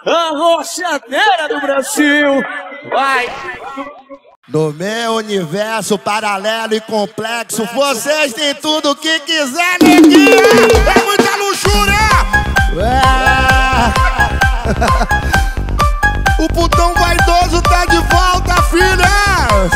a rochadeira do Brasil. Vai! No meu universo paralelo e complexo, vocês têm tudo o que quiser, neguinha. É muita luxúria. O putão vaidoso tá de volta, filhas.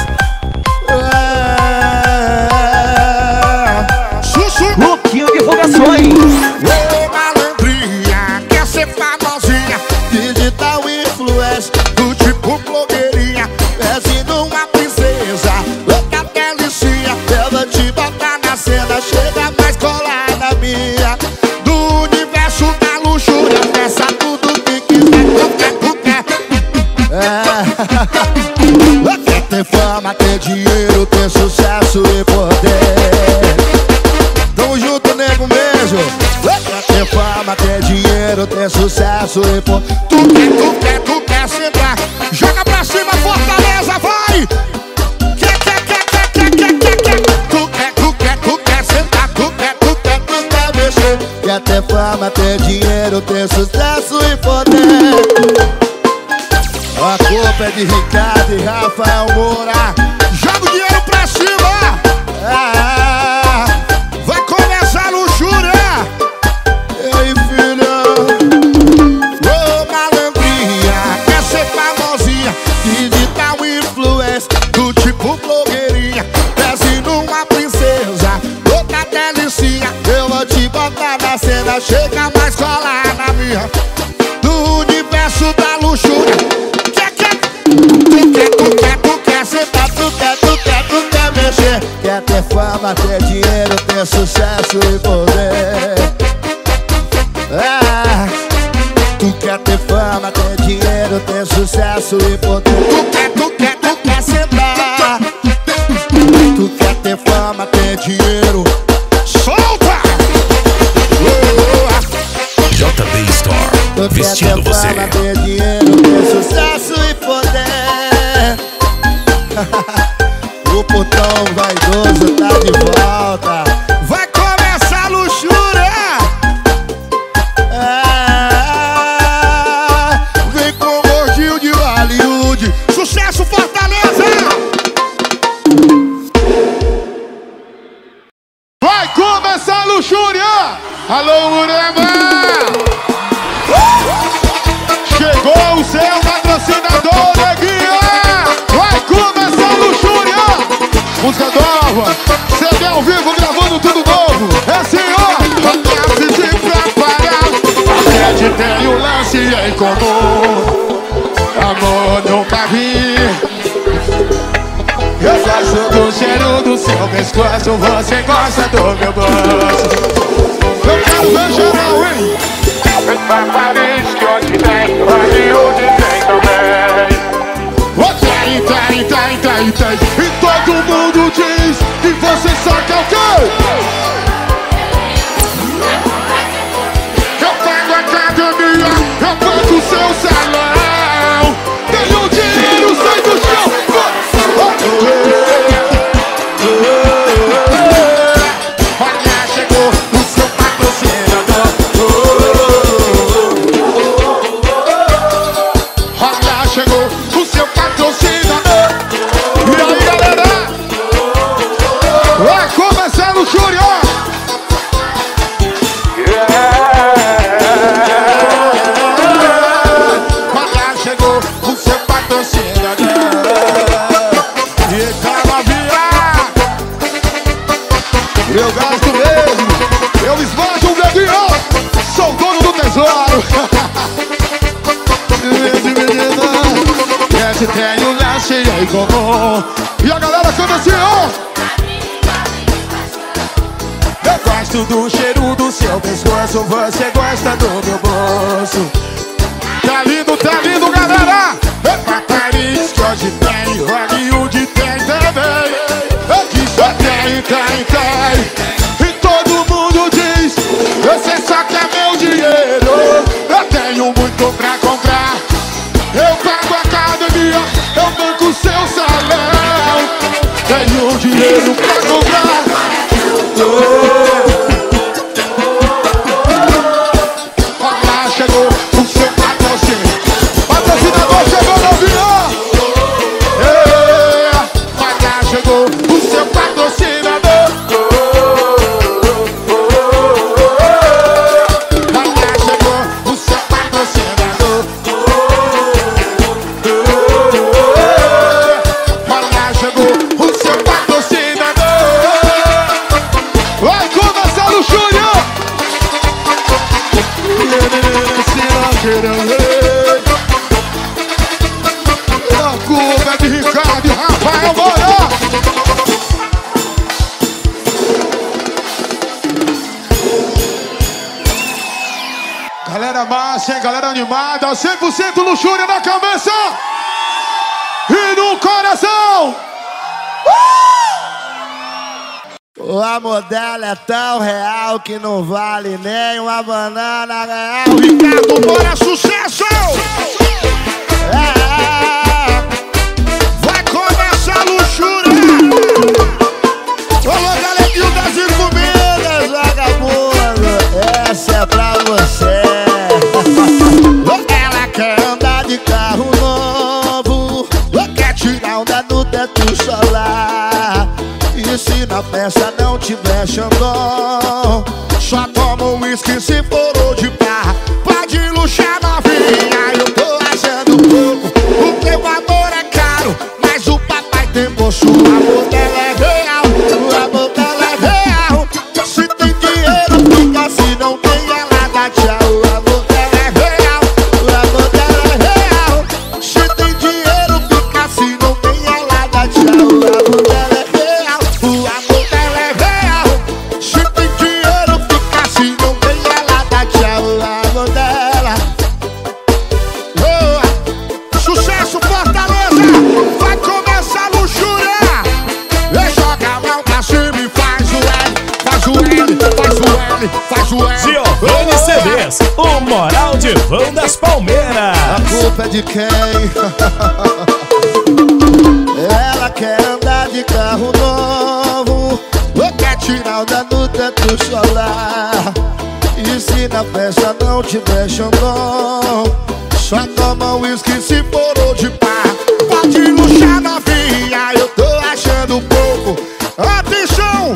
Louquinho Divulgações. Ô malandrinha, quer ser famosinha, digital influencer, do tipo blogueirinha, pezinho uma princesa, louca delicinha. Eu vou te botar na cena, chega mais colar na minha. Do universo da luxúria, peça tudo que quiser, tu quer. Quer ter fama, ter dinheiro, ter sucesso e poder. Tamo junto, nego mesmo. Quer ter fama, ter dinheiro, ter sucesso e pô. Tu quer sentar. Joga pra cima, Fortaleza, vai! Quer. Tu quer sentar. Tu quer mexer. Quer ter fama, ter dinheiro, ter sucesso e poder. A culpa é de Ricardo e Rafael Moura. Joga o dinheiro pra cima. Vai começar a luxúria. E aí, filha? Ô malandrinha, quer ser famosinha, digital influencer, do tipo blogueirinha, pezinho uma princesa, outra delicinha. Eu vou te botar na cena, chega mais colar na minha. Do universo da luxúria. Tu quer sentar, tu quer mexer. Quer ter fama, ter dinheiro, ter sucesso e poder. Tu quer ter fama, ter dinheiro, ter sucesso e poder. Tu quer sentar. Tu quer ter fama, ter dinheiro. Solta! JB Store, vestindo você. Tu quer ter fama, ter dinheiro, ter sucesso e poder. O putão vaidoso tá de volta. Vai começar a luxúria. Vem com o gordinho de Hollywood. Sucesso, Fortaleza. Vai começar a luxúria. Alô, Urema. Chegou o seu patrocinador, neguinha. Vai começar a luxúria. Música nova, CD ao vivo, gravando tudo novo. É senhor, pra se preparar. A gente tem o lance em comum. Amor nunca vi. Eu gosto do cheiro do seu pescoço, você gosta do meu bolso. Eu quero ver geral, hein? Vem pra Paris, que onde tem, onde tem também. Tem. E todo mundo diz que você só quer o quê? Eu pago a academia, eu pago o seu salão. Tenho dinheiro, sai do chão. Olha, chegou o seu patrocinador. Olha, chegou o seu patrocinador. E aí, galera? Vai começar a luxúria. Olha, chegou o seu patrocinador. E calma, eu gasto mesmo. Eu esmajo um dedinho. Sou o dono do tesouro. Esse tem um lance em comum. E a galera canta assim, ó. Eu gosto do cheiro do seu pescoço, você gosta do meu bolso. Tá lindo, galera. É pra Paris que hoje tem, Hollywood tem também. Eu disse tem. E todo mundo diz, você só quer meu dinheiro. Eu tenho muito pra comprar. Eu pago a academia, eu banco seu salão. Tenho dinheiro pra comprar. Olha, chegou o galera animada, 100% luxúria na cabeça e no coração. O amor dela é tão real que não vale nem uma banana real. Ricardo Moura, sucesso! Vai começar a luxúria! Ô, galeguinho das encomendas, vagabundo, essa é pra você. Ela quer andar de carro novo, quer tirar onda no teto solar. E se na festa não tiver Xandão, só toma um uísque se for de par. Pode luxar novinha, eu tô achando pouco. O teu amor é caro, mas o papai tem bolso. O amor dela é real, o amor dela é real. se tem dinheiro fica, se não tem ela dá tchau. O amor dela é real, o amor dela é real. Se tem dinheiro fica, se não tem ela dá tchau. O amor dela é real, o amor dela é real. se tem dinheiro fica, se não tem ela dá tchau. O amor dela. Sucesso, Fortaleza! Vai começar a luxúria! E joga a mão pra cima e faz o L, faz o L, faz o L, faz o L. Giovanni CDs, o moral de vão das Palmeiras. A culpa é de quem? Ela quer andar de carro novo, quer tirar onda no teto solar. E se na festa não tiver Xandão, Só toma uísque se for de par. Pode luxar novinha, eu tô achando pouco. Atenção!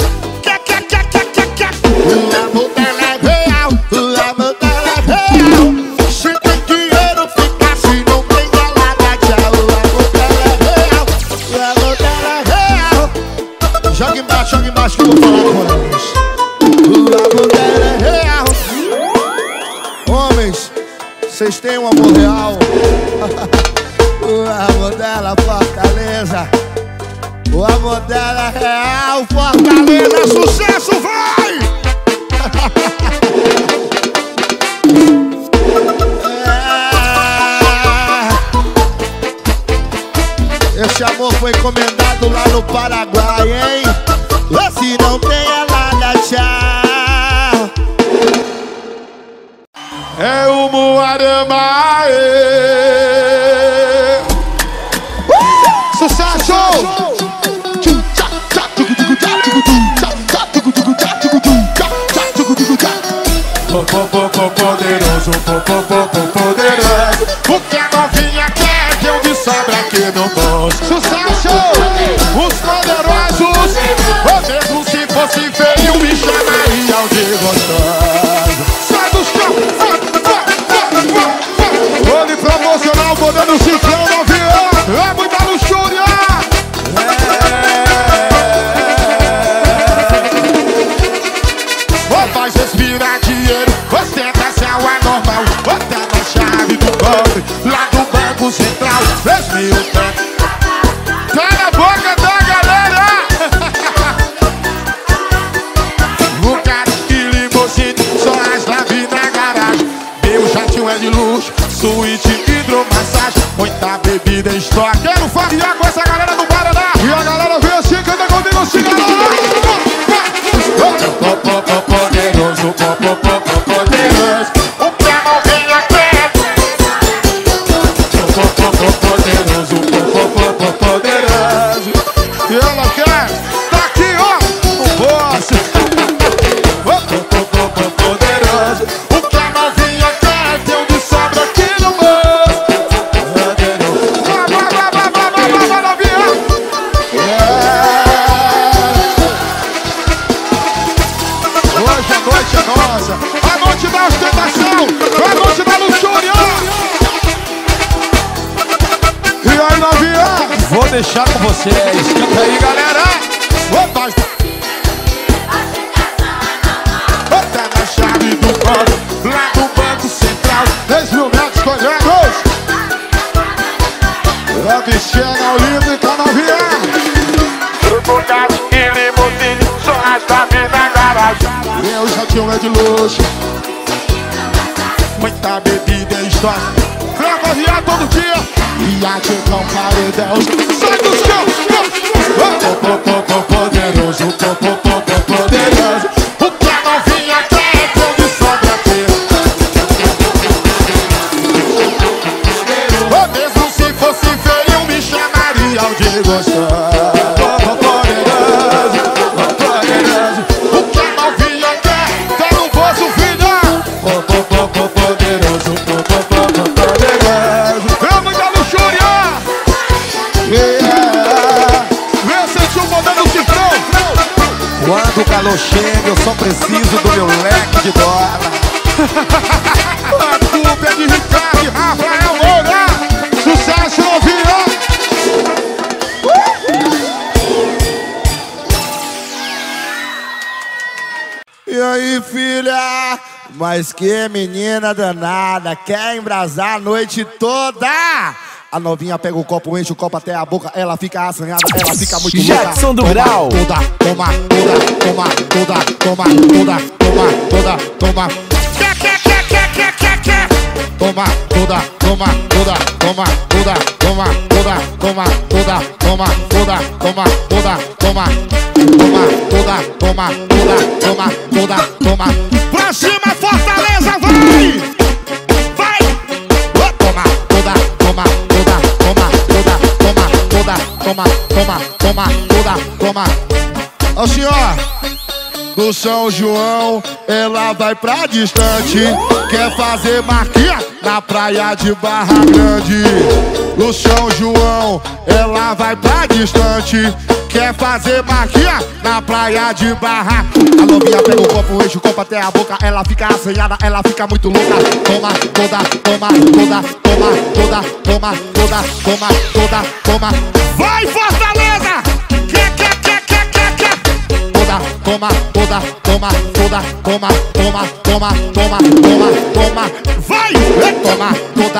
o amor dela é real, o amor dela é real. Se tem dinheiro fica, Se não tem ela dá tchau. O amor dela é real, o amor dela é real. joga embaixo que eu vou falar com eles. O amor dela é real. Homens, vocês têm um amor real? O amor dela, Fortaleza. O amor dela é real, Fortaleza. Sucesso, vai! Esse amor foi encomendado lá no Paraguai, hein? Se não tem ela dá tchau. É o Moarama. Sucesso! Poderoso, poderoso. O que a novinha quer que eu de sobra aqui no bolso. Sucesso! Os poderosos. Ou mesmo se fosse feio me chamariam de gostoso. Sai dos Olhe promocional, podendo cifrão no avião. É muita luxúria. Faz respirar dinheiro, ostentação anormal. Bota na chave do cofre, lá do Banco Central. 3.000 tá na boca da galera. O cara que limousine, só as naves na garagem. Meu jatinho é de luxo, suíte, hidromassagem. Muita bebida em estoque. Quero farrear com essa galera do Paraná. E a galera vem assim, canta comigo assim, galera. Poderoso, poderoso. O que a novinha quer? Poderoso, poderoso. E ela quer? Tá aqui, ó. O boss. Poderoso. O que a novinha quer? Deu de sobra aqui no bolso. Vai, novinha. Hoje a noite é nossa, a noite da ostentação, a noite da luxúria. E aí, novinha? Vou deixar com vocês. Canta aí, galera. Opa! Bota na chave do cofre, lá do Banco Central. 10.000 metros quadrados. A bichinha olímpica, novinha. E limousine, só as naves na garagem. Meu jatinho é de luxo. muita bebida e história. Frango viar todo dia e a que com paredão. Sai dos campos, poderoso, poderoso. O que a novinha quer é condição pra ter. Mesmo se fosse feio, me chamaria de gostoso. Quando o calor chega, eu só preciso do meu leque de dólar. A culpa é de Ricardo e Rafael Moura. Sucesso, novinho. E aí, filha? Mas que menina danada, quer embrasar a noite toda? A novinha pega o copo, enche o copo até a boca, ela fica assanhada, ela fica muito louca. Jackson do Grau. Toma. Pra cima, Fortaleza, vai! Toma. Ó, senhor, do São João, ela vai pra distante. Quer fazer marquinha na praia de Barra Grande. Do São João, ela vai pra distante. Quer fazer marquinha na praia de Barra. A novinha pega o copo, enche o copo até a boca, ela fica assanhada, ela fica muito louca. Toma. Vai, Fortaleza! Quer. Toma. Vai! Toma.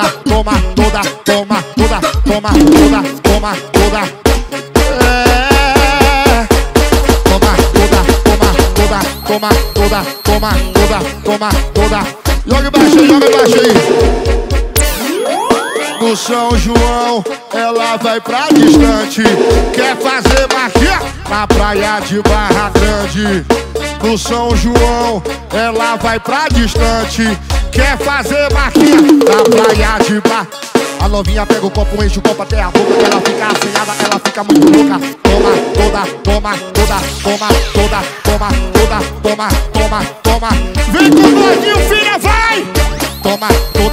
Joga baixo aí. No São João, ela vai pra distante. Quer fazer marquinha na praia de Barra Grande. No São João, ela vai pra distante. Quer fazer marquinha na praia de Barra. A novinha pega o copo, enche o copo até a boca, ela fica assanhada, ela fica muito louca. Toma. Vem com o gordinho, filha, vai! Toma.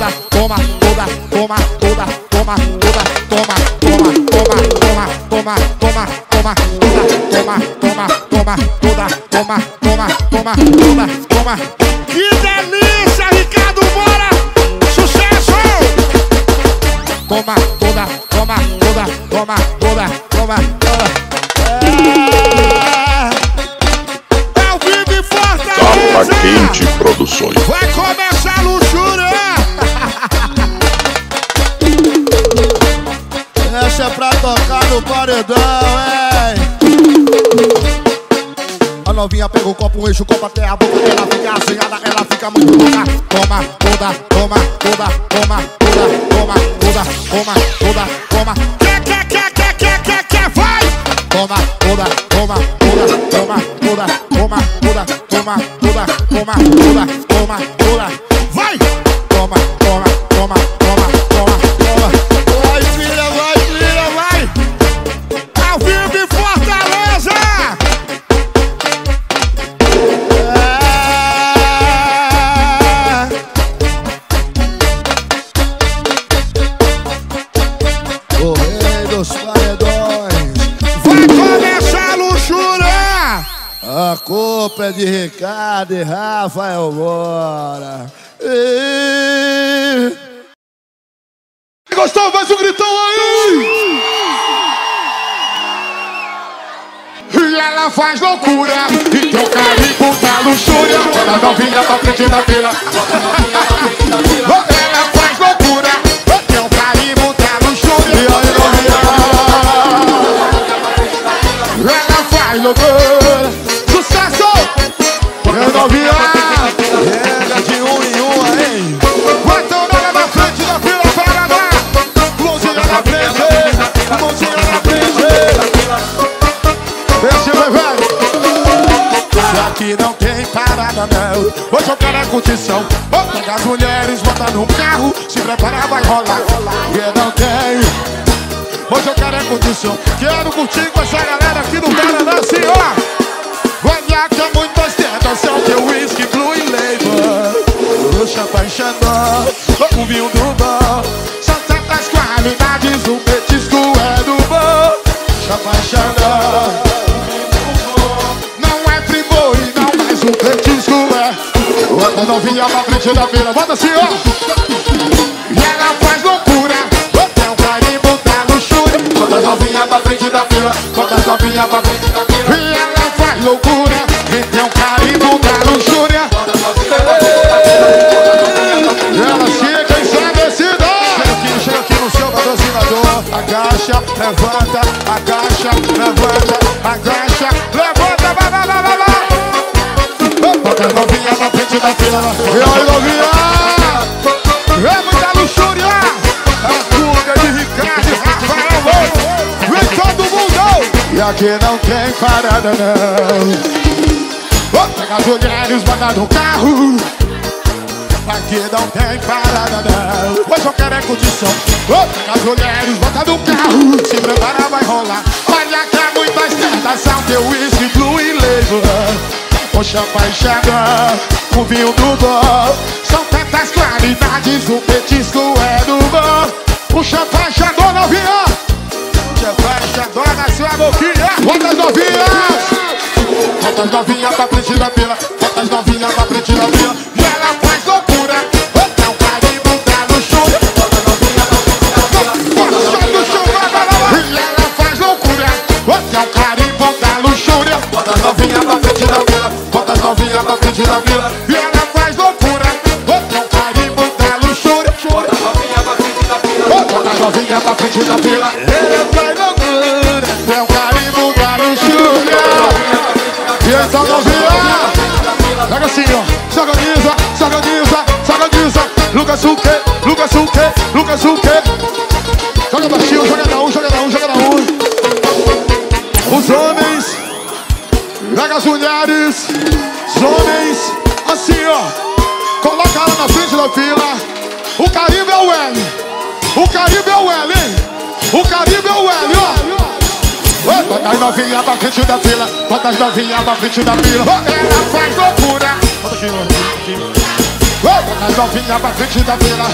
Que delícia, Ricardo Moura! Sucesso! Toma. É ao vivo e Fortaleza! Tapa Quente Produções. Vai começar a luxúria! Essa é pra tocar no paredão, hein? A novinha pega o copo, enche o copo até a boca, ela fica assanhada, ela fica muito louca. Toma. Quer, vai! Toma. Vai! Toma. Vai, filha, vai! Ao vivo e Fortaleza! O rei dos paredões. Vai começar a luxúria! A culpa é de Ricardo e Rafael Moura. Gostou? Faz um gritão aí! E ela faz loucura e teu carinho da luxúria. Ela novinha pra frente da fila. Ela faz loucura e teu carinho da luxúria. E aí, novinha, ela faz loucura. Sucesso! E aí, novinha, Pega de um em um, hein? Pega as mulheres, bota no carro, se prepara, vai rolar. E não tem. Hoje eu quero é condição. Quero curtir com essa galera aqui no Paraná, assim, ó. Olha que é muito ostentação, que o whisky blue e label. O champanhe Xandó, o vinho do bom. São tantas qualidades, o petisco é do bom. Champanhe Xandó, não é primor e não mais o petisco é. Bota novinha pra frente da fila, bota assim, ó. E ela faz loucura, bota um carimbo da luxúria. Bota novinha pra frente da fila, bota novinha pra frente da fila. E ela faz loucura, e tem um carimbo da luxúria. E ela chega ensandecida. Chega aqui no seu patrocinador. Agacha, levanta, agacha, levanta, agacha, levanta, vai, vai, vai, vai, vai. Bota as novinhas na frente da fila. E aí, novinha? É muita luxúria. A fuga de Ricardo e Rafael. Vem todo mundo. E aqui não tem parada, não. Pega as mulheres, bota no carro. Aqui não tem parada, não. Hoje eu quero é condição. Pega as mulheres, bota no carro. Se prepara, vai rolar. Olha que é muita ostentação, teu whisky blue e label. O champanhe Xandó, o vinho do bom. São tantas qualidades, o petisco é do bom. O champanhe Xandó, novinha. O champanhe Xandó na sua boquinha. Bota as novinhas. Bota as novinhas pra frente da fila. Bota as novinhas pra frente da fila. E ela faz loucura. Bota um carimbo da luxúria. Bota as novinhas pra frente da fila. Bota no chão, vai, vai, vai. E ela faz loucura. Bota um carimbo da luxúria. Bota as novinhas pra frente da fila. Bota as novinhas pra frente da fila. E ela faz loucura. Bota um carimbo da luxúria. Bota as novinhas pra frente da fila. Bota as novinhas pra frente da fila. Ela faz loucura. É um carimbo da luxúria. E então novinha, pega assim, ó. Se organiza, se organiza, se organiza. Lucas o quê? Lucas o quê? Lucas o quê? Joga baixinho, joga na um, joga na um, joga na um. Os homens, pega as mulheres. Os homens, assim, ó. Coloca ela na frente da fila. O Caribe é o L. O Caribe é o L, hein? O Caribe é o L, ó. Bota as novinhas pra frente da fila. Bota as novinhas pra frente da fila. Ela faz loucura. Bota aqui, ó. Bota as novinhas pra frente da fila.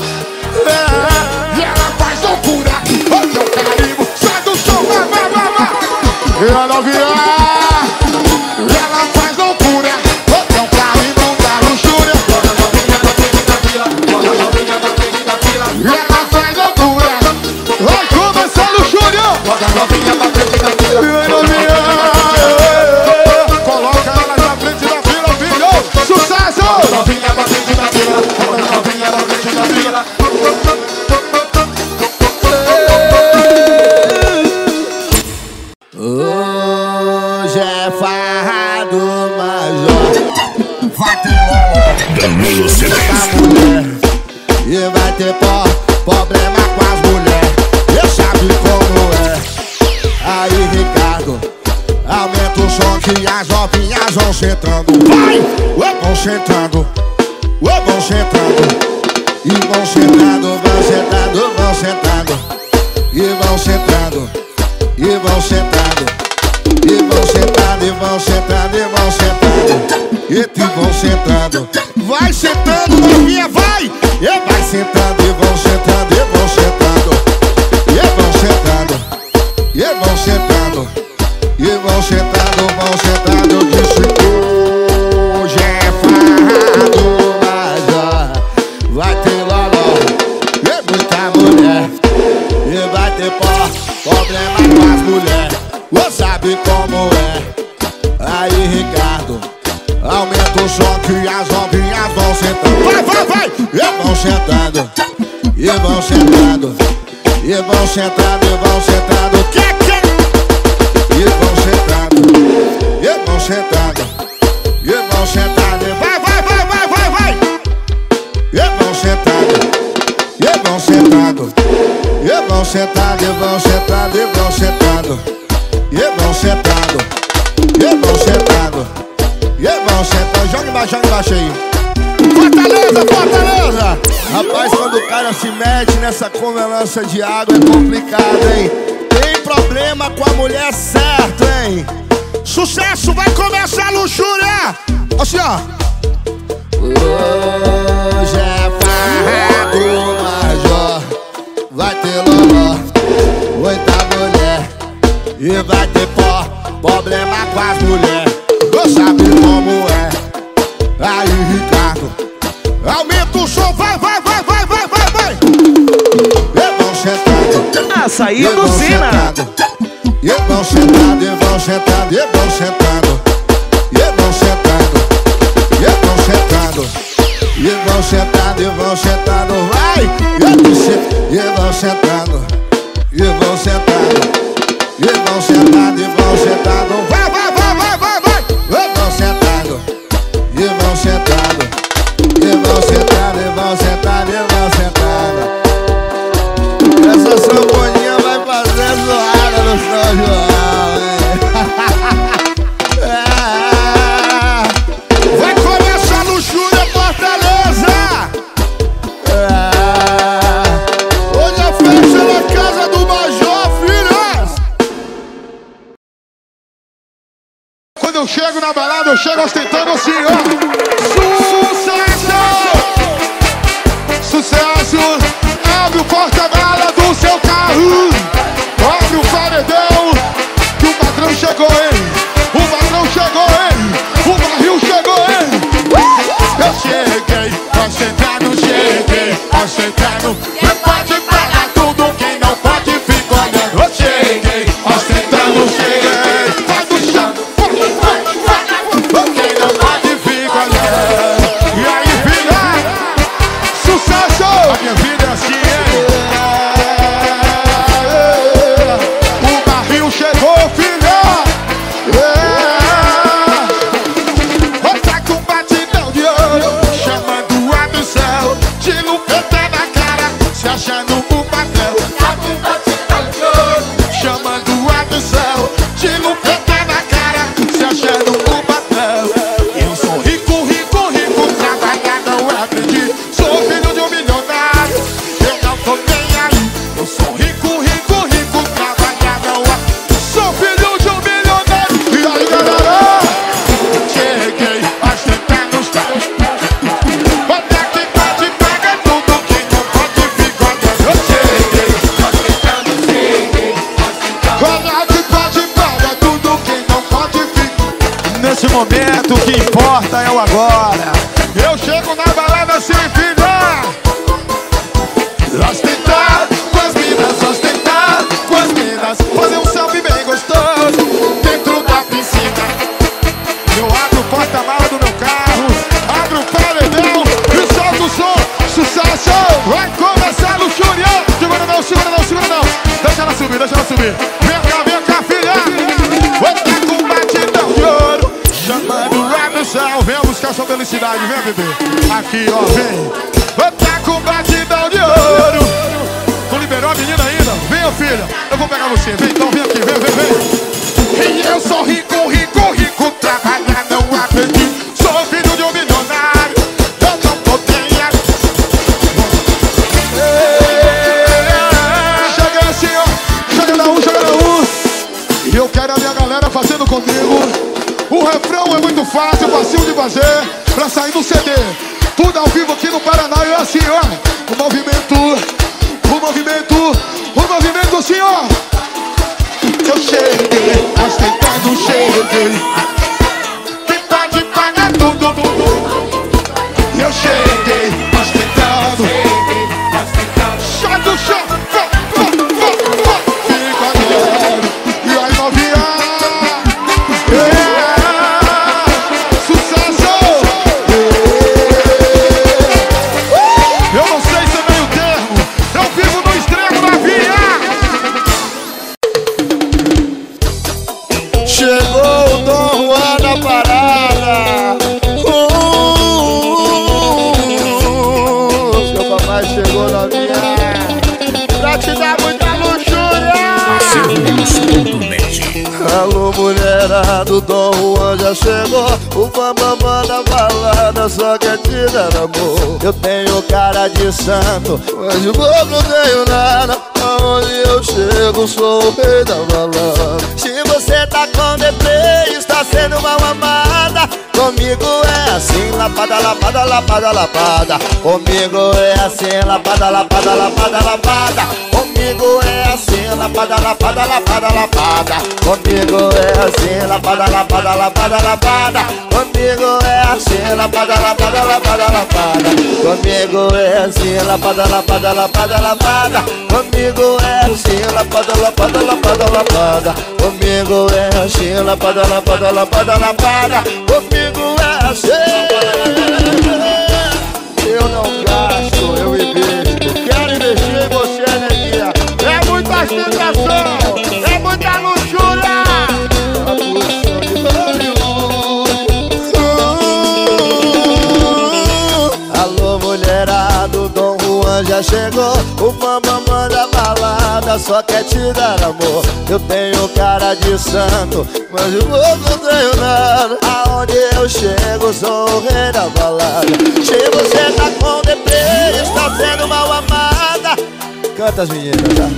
E ela faz loucura. Bota o carimbo. Sai do chão, vai, vai, vai, vai. E a novinha. Ela faz loucura. Bota o carimbo da luxúria. Bota as novinhas pra frente da fila. Bota as novinhas pra frente da fila. E ela faz loucura. Vai começar a luxúria. Bota as novinhas pra frente da fila. E aí, novinha. Coloca elas na frente da fila, filho. Sucesso. Bota as novinhas pra frente da fila. Bota as novinhas pra frente da fila. Hoje é farra do Major. Vai ter Danilo Celeste. mulher e vai ter problema com as mulheres. Eu sabe como é. Aí, Ricardo, aumenta o som que as novinhas vão sentando. Vai! Vão sentando. Vão sentando. E vão sentando, vão sentando, vão sentando. E vão sentando. E vão sentando. E vão sentando, e vão sentando, e vão sentando. E vão sentando. Vai sentando, novinha, vai! E vai sentando, e vão sentando, e vão sentando. E vão sentando. E vão sentando. E vão sentando, vão sentando. Eu disse hoje é farra do Major. Vai ter loló e muita mulher. E vai ter problema com as mulheres. Você sabe como é. Aí, Ricardo, aumenta o som que as novinhas vão sentando. Vai, vai, vai! E vão sentando. E vão sentando. E vão sentando, e vão sentando. Que? E vão sentando. E vão sentando. E vão sentando. Vai, vai, vai, vai, vai, vai! E vão sentando. E vão sentando. E vão sentando, e vão sentando, e vão sentando. E vão sentando. E vão sentando. E vão sentando. Joga embaixo aí. Fortaleza, Fortaleza! Rapaz, quando o cara se mete nessa convelança de água é complicado, hein? Tem problema com a mulher certa, hein? Sucesso, vai começar a luxúria! Assim, ó. Hoje é farra do Major. Vai ter loló, muita mulher. E vai ter problema com as mulheres. Vou saber como é. Aí, Ricardo, aumenta o som, vai, vai, vai, vai, vai, vai, vai. E vão sentando. Açaí do Sina. E vão sentando, e vão sentando, e vão sentando. E vão sentando, e vão sentando. E vão sentando, e vão sentando, vai. E vão sentando, e vão sentando. E vão sentando, e vão sentando, vai, vai, vai, vai, vai, vai. E vão sentando, e vão sentando. E vão sentando, e vão sentando, e vão sentando. Essa sanfoninha vai fazer zoada no São João, hein? Vai começar a luxúria, Fortaleza! Hoje a festa é na casa do Major, filhas! Quando eu chego na balada, eu chego ostentando assim, ó. Sucesso! Sucesso! Abre o porta-mala do seu carro. Abre o paredão, que o patrão chegou, hein? O patrão chegou, hein? O barril chegou, hein? Eu cheguei, ostentando, cheguei, ostentando. Quem pode pagar tudo, quem não pode fica olhando. Eu cheguei, ostentando, cheguei. Vai do chão, quem não pode fica olhando. E aí, filha? Sucesso! A minha vida é assim, hein? O barril chegou, filha! Tá com batidão de ouro, chamando a do céu, de lupeta na cara, se achando um papel. Tá com batidão de ouro, chamando a do céu, de lupeta na cara, se achando um papel. Eu sou rico, rico, rico, trabalhar não acredito. Sou filho de um milionário, eu não tô nem aí. Eu sou rico, rico, rico, trabalhar não acredito. Sou filho de um milionário. E aí, galera? Cheguei, ostentando os caras. Quando é que pode pagar tudo, quem não pode ficar olhando. Eu cheguei, ostentando, cheguei, ostentando. Quando é que pode pagar tudo, quem não pode ficar. Nesse momento o que importa é o agora. Eu chego na balada sem filhar. Ostentar com as minas, ostentar com as minas. Fazer um selfie bem gostoso dentro da piscina. Eu abro o porta-mala do meu carro, abro o paredão e solto o som. Sucesso! Vai começar a luxúria. Segura não, segura não, segura não. Deixa ela subir, deixa ela subir. Vem cá, filha. Vai tá com batidão de ouro, chamando lá do céu. Venha buscar sua felicidade, vem, bebê. Aqui, ó, vem. Vai tá com batidão de ouro. Tu liberou a menina ainda? Venha, filha. Eu vou pegar você. Vem, então, vem aqui, vem. E eu sou rico, rico, rico, trabalhar não acredito. Sou filho de um milionário, eu não tô nem aqui. Chega assim, ó. Chega na U. E eu quero a minha galera fazendo comigo. O refrão é muito fácil, facinho de fazer, pra sair no CD. Tudo ao vivo aqui no Paraná. E assim, ó. O movimento assim, ó. Eu cheguei, ostentando, cheguei. Quem pode pagar tudo? Eu cheguei, ostentando. Sai do chão, fica olhando. E aí, novinha? Sucesso! Eu não sei se é meio termo. Eu vivo no extremo, novinha. Chegou o Dom mulherada do Dom Juan já chegou. O bambambam da balada só quer te dar amor. Eu tenho cara de santo, mas de bobo não tenho nada. Aonde eu chego sou o rei da balada. Se você tá com deprê, está sendo mal amada. Comigo é assim, lapada, lapada, lapada, lapada. Comigo é assim, lapada, lapada, lapada, lapada. Comigo é assim, lapada, lapada, lapada, lapada. Comigo é assim, lapada, lapada, lapada, lapada. Comigo é assim, lapada, lapada, lapada, lapada. Comigo é assim, lapada, lapada, lapada, lapada. Comigo é assim, lapada, lapada, lapada, lapada. Comigo é assim, lapada, lapada, lapada, lapada. Comigo é assim. Eu não gasto, eu invisto. Quero investir em você, energia. É muita ostentação, é muita luxúria. A posição de Hollywood. Alô, mulherada, o Dom Juan já chegou. O bambambam da balada só quer te dar amor. Eu tenho cara de santo, mas de bobo não tenho nada. Aonde eu chego sou o rei da balada. Se você tá com deprê, está sendo mal amada. Canta as meninas, tá?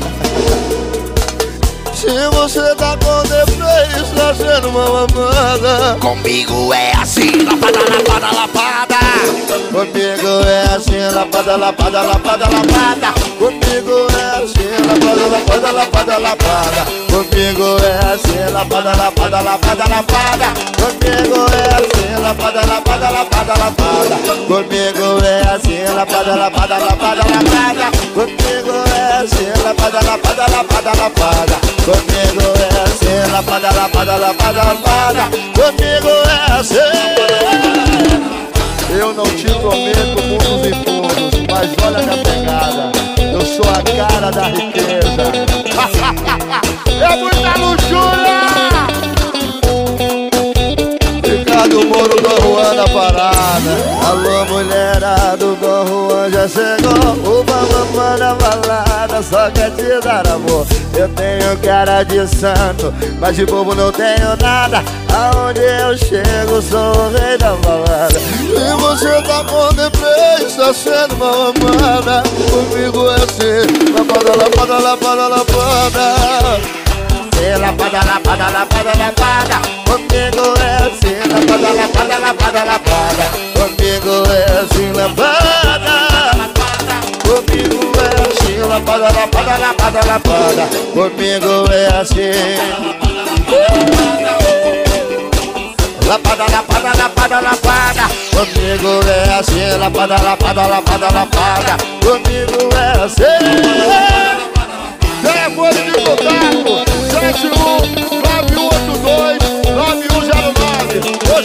Se você tá com deprê, está sendo mal amada. Comigo é assim, lapada, lapada, lapada. Comigo é assim, lapada, lapada, lapada, lapada. Comigo é assim, lapada, lapada, lapada, lapada. Comigo é assim, lapada, lapada, lapada, lapada. Comigo é assim, lapada, lapada, lapada, lapada. Comigo é assim, lapada, lapada, lapada, lapada. Comigo é assim, lapada, lapada, lapada, lapada. Comigo é assim, lapada, lapada, lapada, lapada. Comigo é assim. Eu não te prometo mundos e fundos, mas olha a minha pegada. Eu sou a cara da riqueza. É muita luxúria. Ricardo Moro, Dom Juan na parada. Alô, mulherada, o Dom Juan já chegou. O bambambam da balada só quer te dar amor. Eu tenho cara de santo, mas de bobo não tenho nada. Aonde eu chego sou o rei da balada. E você tá com deprê, está sendo mal amada. Comigo é assim, lapada, lapada, lapada, lapada. Lapada, lapada, lapada, lapada. Comigo é assim, lapada, lapada, lapada, lapada. Comigo é assim, lapada. Comigo é assim, lapada, lapada, lapada, lapada. Comigo é assim. Lapada, lapada, lapada, lapada. Comigo é assim, lapada, lapada, lapada, lapada. Comigo é assim. Telefone de contato 7191829109 ou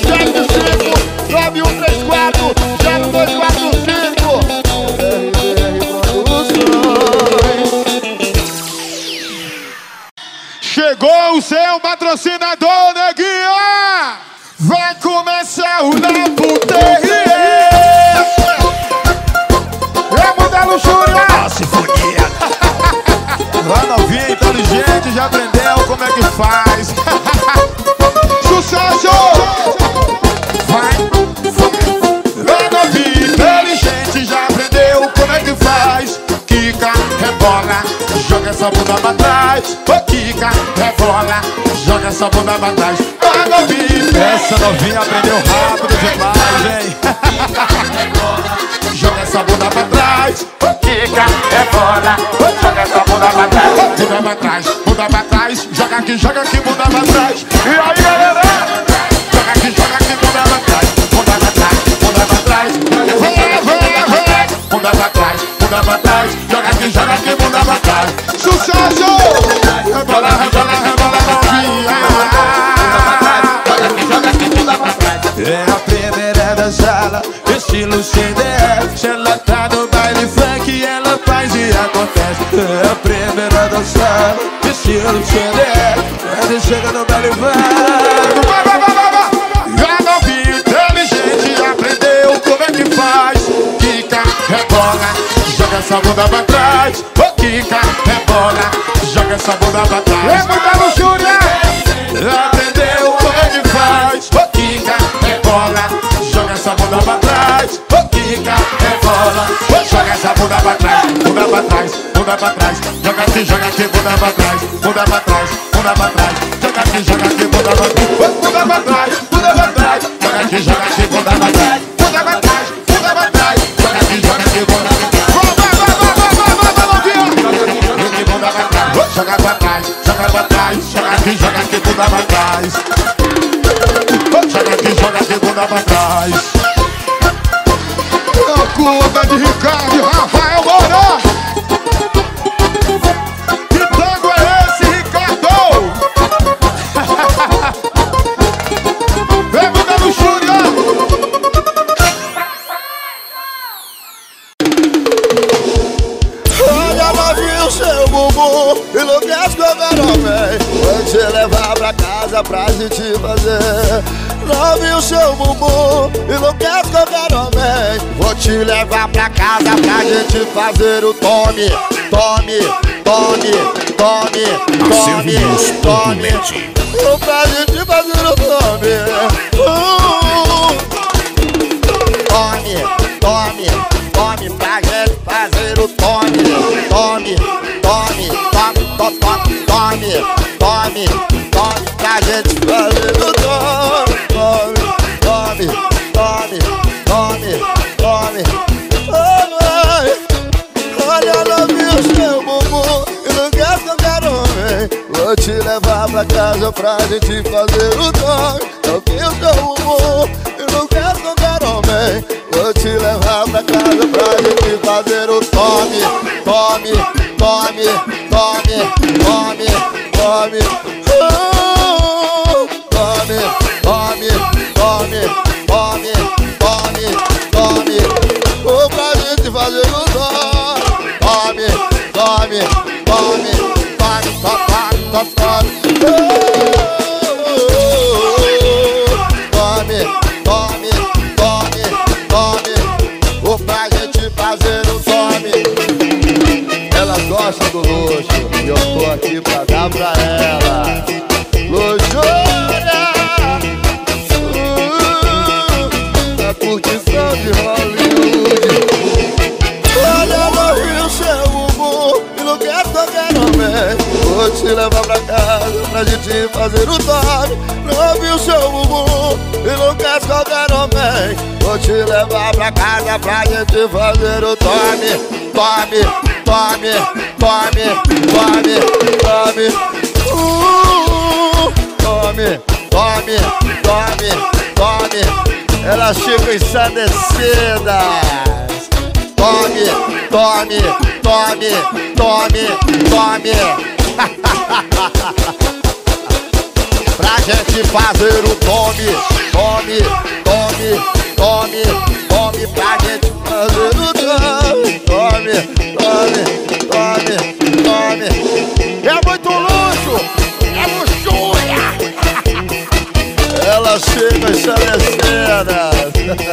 7591340245. RBR Produções. Chegou o seu patrocinador, neguinha. Vai começar o Na Puteria. É muita luxúria. Sinfonia. A novinha inteligente já aprendeu como é que faz. Sucesso! Vai! A novinha inteligente já aprendeu como é que faz. Quica, rebola, joga essa bunda pra trás. Ô, quica, rebola, joga essa bunda pra trás. A novinha, essa novinha aprendeu rápido demais, hein? Joga essa bunda pra trás. Ô, quica, rebola, joga essa bunda pra trás. Bunda pra trás, bunda pra trás. Joga aqui, bunda pra trás. E aí, galera? Joga aqui, bunda pra trás. Bunda pra trás, bunda pra trás. Bunda pra trás, bunda pra trás. Joga aqui, bunda pra trás. Sucesso! Rebola, rebola, rebola, novinha. Joga aqui, bunda pra trás. É a primeira da sala, estilo CDF. Ela tá no baile funk, ela faz e acontece. É a primeira da sala, estilo CDF. Quando chega no baile funk, a novinha inteligente aprendeu como é que faz. Quica, rebola, joga essa bunda pra trás. Ô, quica, rebola, joga essa bunda pra trás. É muita luxúria. Aprendeu bunda pra trás, bunda pra trás, bunda pra trás. Joga aqui, bunda pra trás, bunda pra trás, bunda pra trás. Joga aqui, bunda pra trás, bunda pra trás, bunda pra trás. Joga aqui, bunda pra trás, bunda pra trás, bunda pra trás. Joga aqui, bunda pra trás. Joga pra trás, joga pra trás. Joga aqui, bunda pra trás. Joga aqui, bunda pra trás. Culpa de Ricardo e Rafael Moura. Que tango é esse, Ricardo? Vem bunda no Júnior. Olha, novinho, seu bumbum, enlouquece com o garoto. Vou te levar pra casa pra gente fazer. Novinho, seu bumbum, enlouquece com o garoto. Vou te levar pra casa pra gente fazer o tome, tome, tome, tome, tome, tome. Pra gente fazer o tome. Tome, tome, tome, pra gente fazer o tome. Tome, tome, tome, tome, tome, tome, tome, pra gente fazer o tome. Tome, tome, tome, tome, tome. Olha, novinho, seu bumbum, e não quer que eu quero ver. Vou te levar pra casa pra gente fazer o tome. Novinho, seu bumbum, e não quer que eu quero ver. Vou te levar pra casa pra gente fazer o tome. Tome, tome, tome, tome, tome. Tome, tome, tome, tome, tome, tome. Vou pra gente fazer o tome. Tome, tome, tome, tome, tome, tome, tome. Tome, tome, tome, tome. Vou pra gente fazer o tome. Elas gostam do luxo e eu tô aqui pra dar pra ela. Luxúria, a curtição de Hollywood. Olha, novinho, seu bumbum, e não quer que eu quero ver. Vou te levar pra casa pra gente fazer o tome. Novinho, seu bumbum, e não quer que eu quero ver. Vou te levar pra casa pra gente fazer o tome. Tome, tome, tome, tome, tome. Tome, tome, tome, tome. Elas ficam ensandecidas. Tome, tome, tome, tome, tome. Pra gente fazer o tome. Tome, tome, tome, tome. Pra gente fazer o tome. Tome, tome, tome, tome. É muito luxo, é luxúria. Ela chega estalecendo.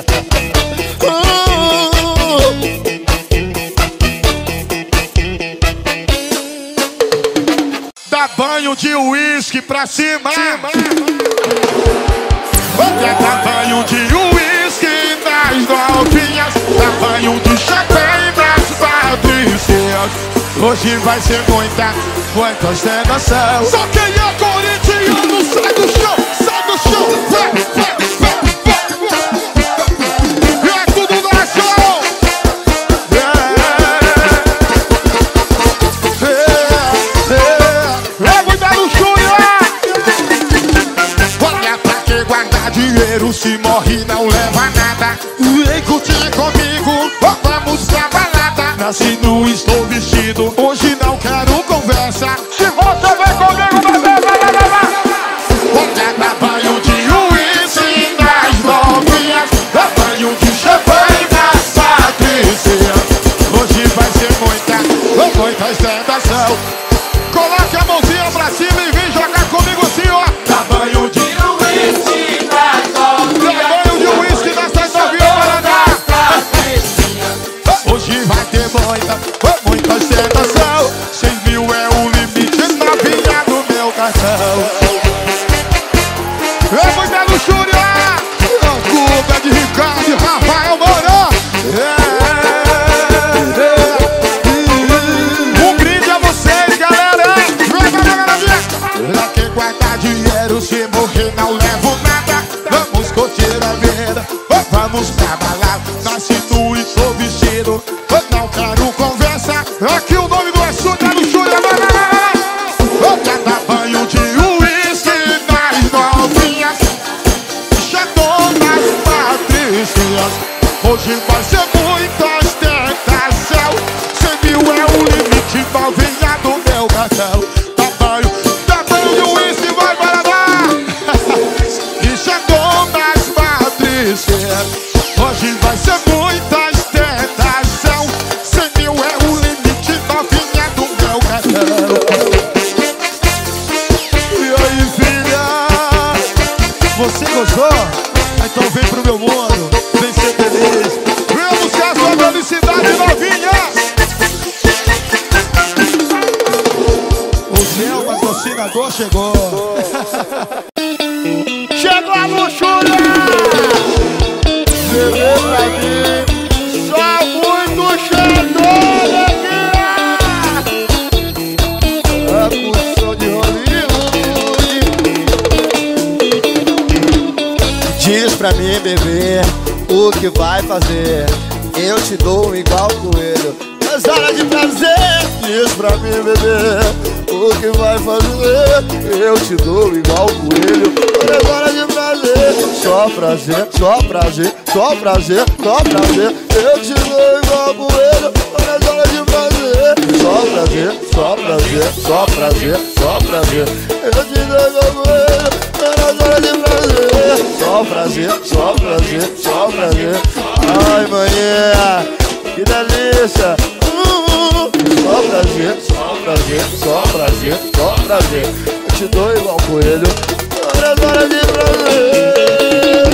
Dá banho de uísque pra cima. Dá banho de uísque nas novinhas. Dá banho de champanhe nas patrícias. Hoje vai ser muita ostentação. Só quem é corintiano sai do chão, sai do chão. Vai, vai, vai, vai. É tudo nação. É muita luxúria. Olha pra que guardar dinheiro, se morre não leva nada. Vem curtir comigo, vamos pra balada. Nasci nu, estou vestido, hoje não quero conversa. Se você vem comigo, vai. Olha, dá banho de uísque nas novinhas. Dá banho de champanhe nas patrícias. Hoje vai ser muita ostentação. Coloque a mãozinha pra cima e vem jogar comigo assim, ó. Dá banho de uísque nas novinhas. Dá banho de uísque nessas novinhas para dar. Hoje vai ter muita ostentação. 6 mil é o limite, novinha do meu cartão. É muita luxúria. A culpa é de Ricardo e Rafael Moura. quero se morrer, não levo nada. Vamos curtir a vida, vamos pra balada. Nasci nu e sou vestido, não quero conversa. Aqui o nome do açúcar tá no Júlia. Eu quero banho de uísque nas novinhas, Chadonas Patrícias. Hoje vai ser muita ostentação, 100 mil é o limite, novinha do meu cartão. Dá banho de uísque, vai baladar. E Chadonas Patrícias. Hoje vai ser muita ostentação, 100 mil é o limite, novinha do meu cartão. E aí, filha, você gostou? Então vem pro meu mundo, vem ser feliz. Vem buscar sua felicidade, novinha. O seu patrocinador chegou. Chegou a luxúria! Bebê pra mim, só muito cheirador aqui. A função de Hollywood. Diz pra mim, bebê, o que vai fazer? Eu te dou igual coelho, mas hora de prazer. Diz pra mim, bebê, o que vai fazer? Eu te dou igual coelho, mas hora de prazer. Só prazer, só prazer, só prazer, só prazer. Eu te dou igual coelho, mas hora de prazer. Só prazer, só prazer, só prazer, só prazer. Eu te dou igual coelho, mas hora de prazer. Só prazer, só prazer, só prazer. Ai, maninha, que delícia. Só prazer, só prazer, só prazer, só prazer. Eu te dou igual coelho, mas hora de prazer.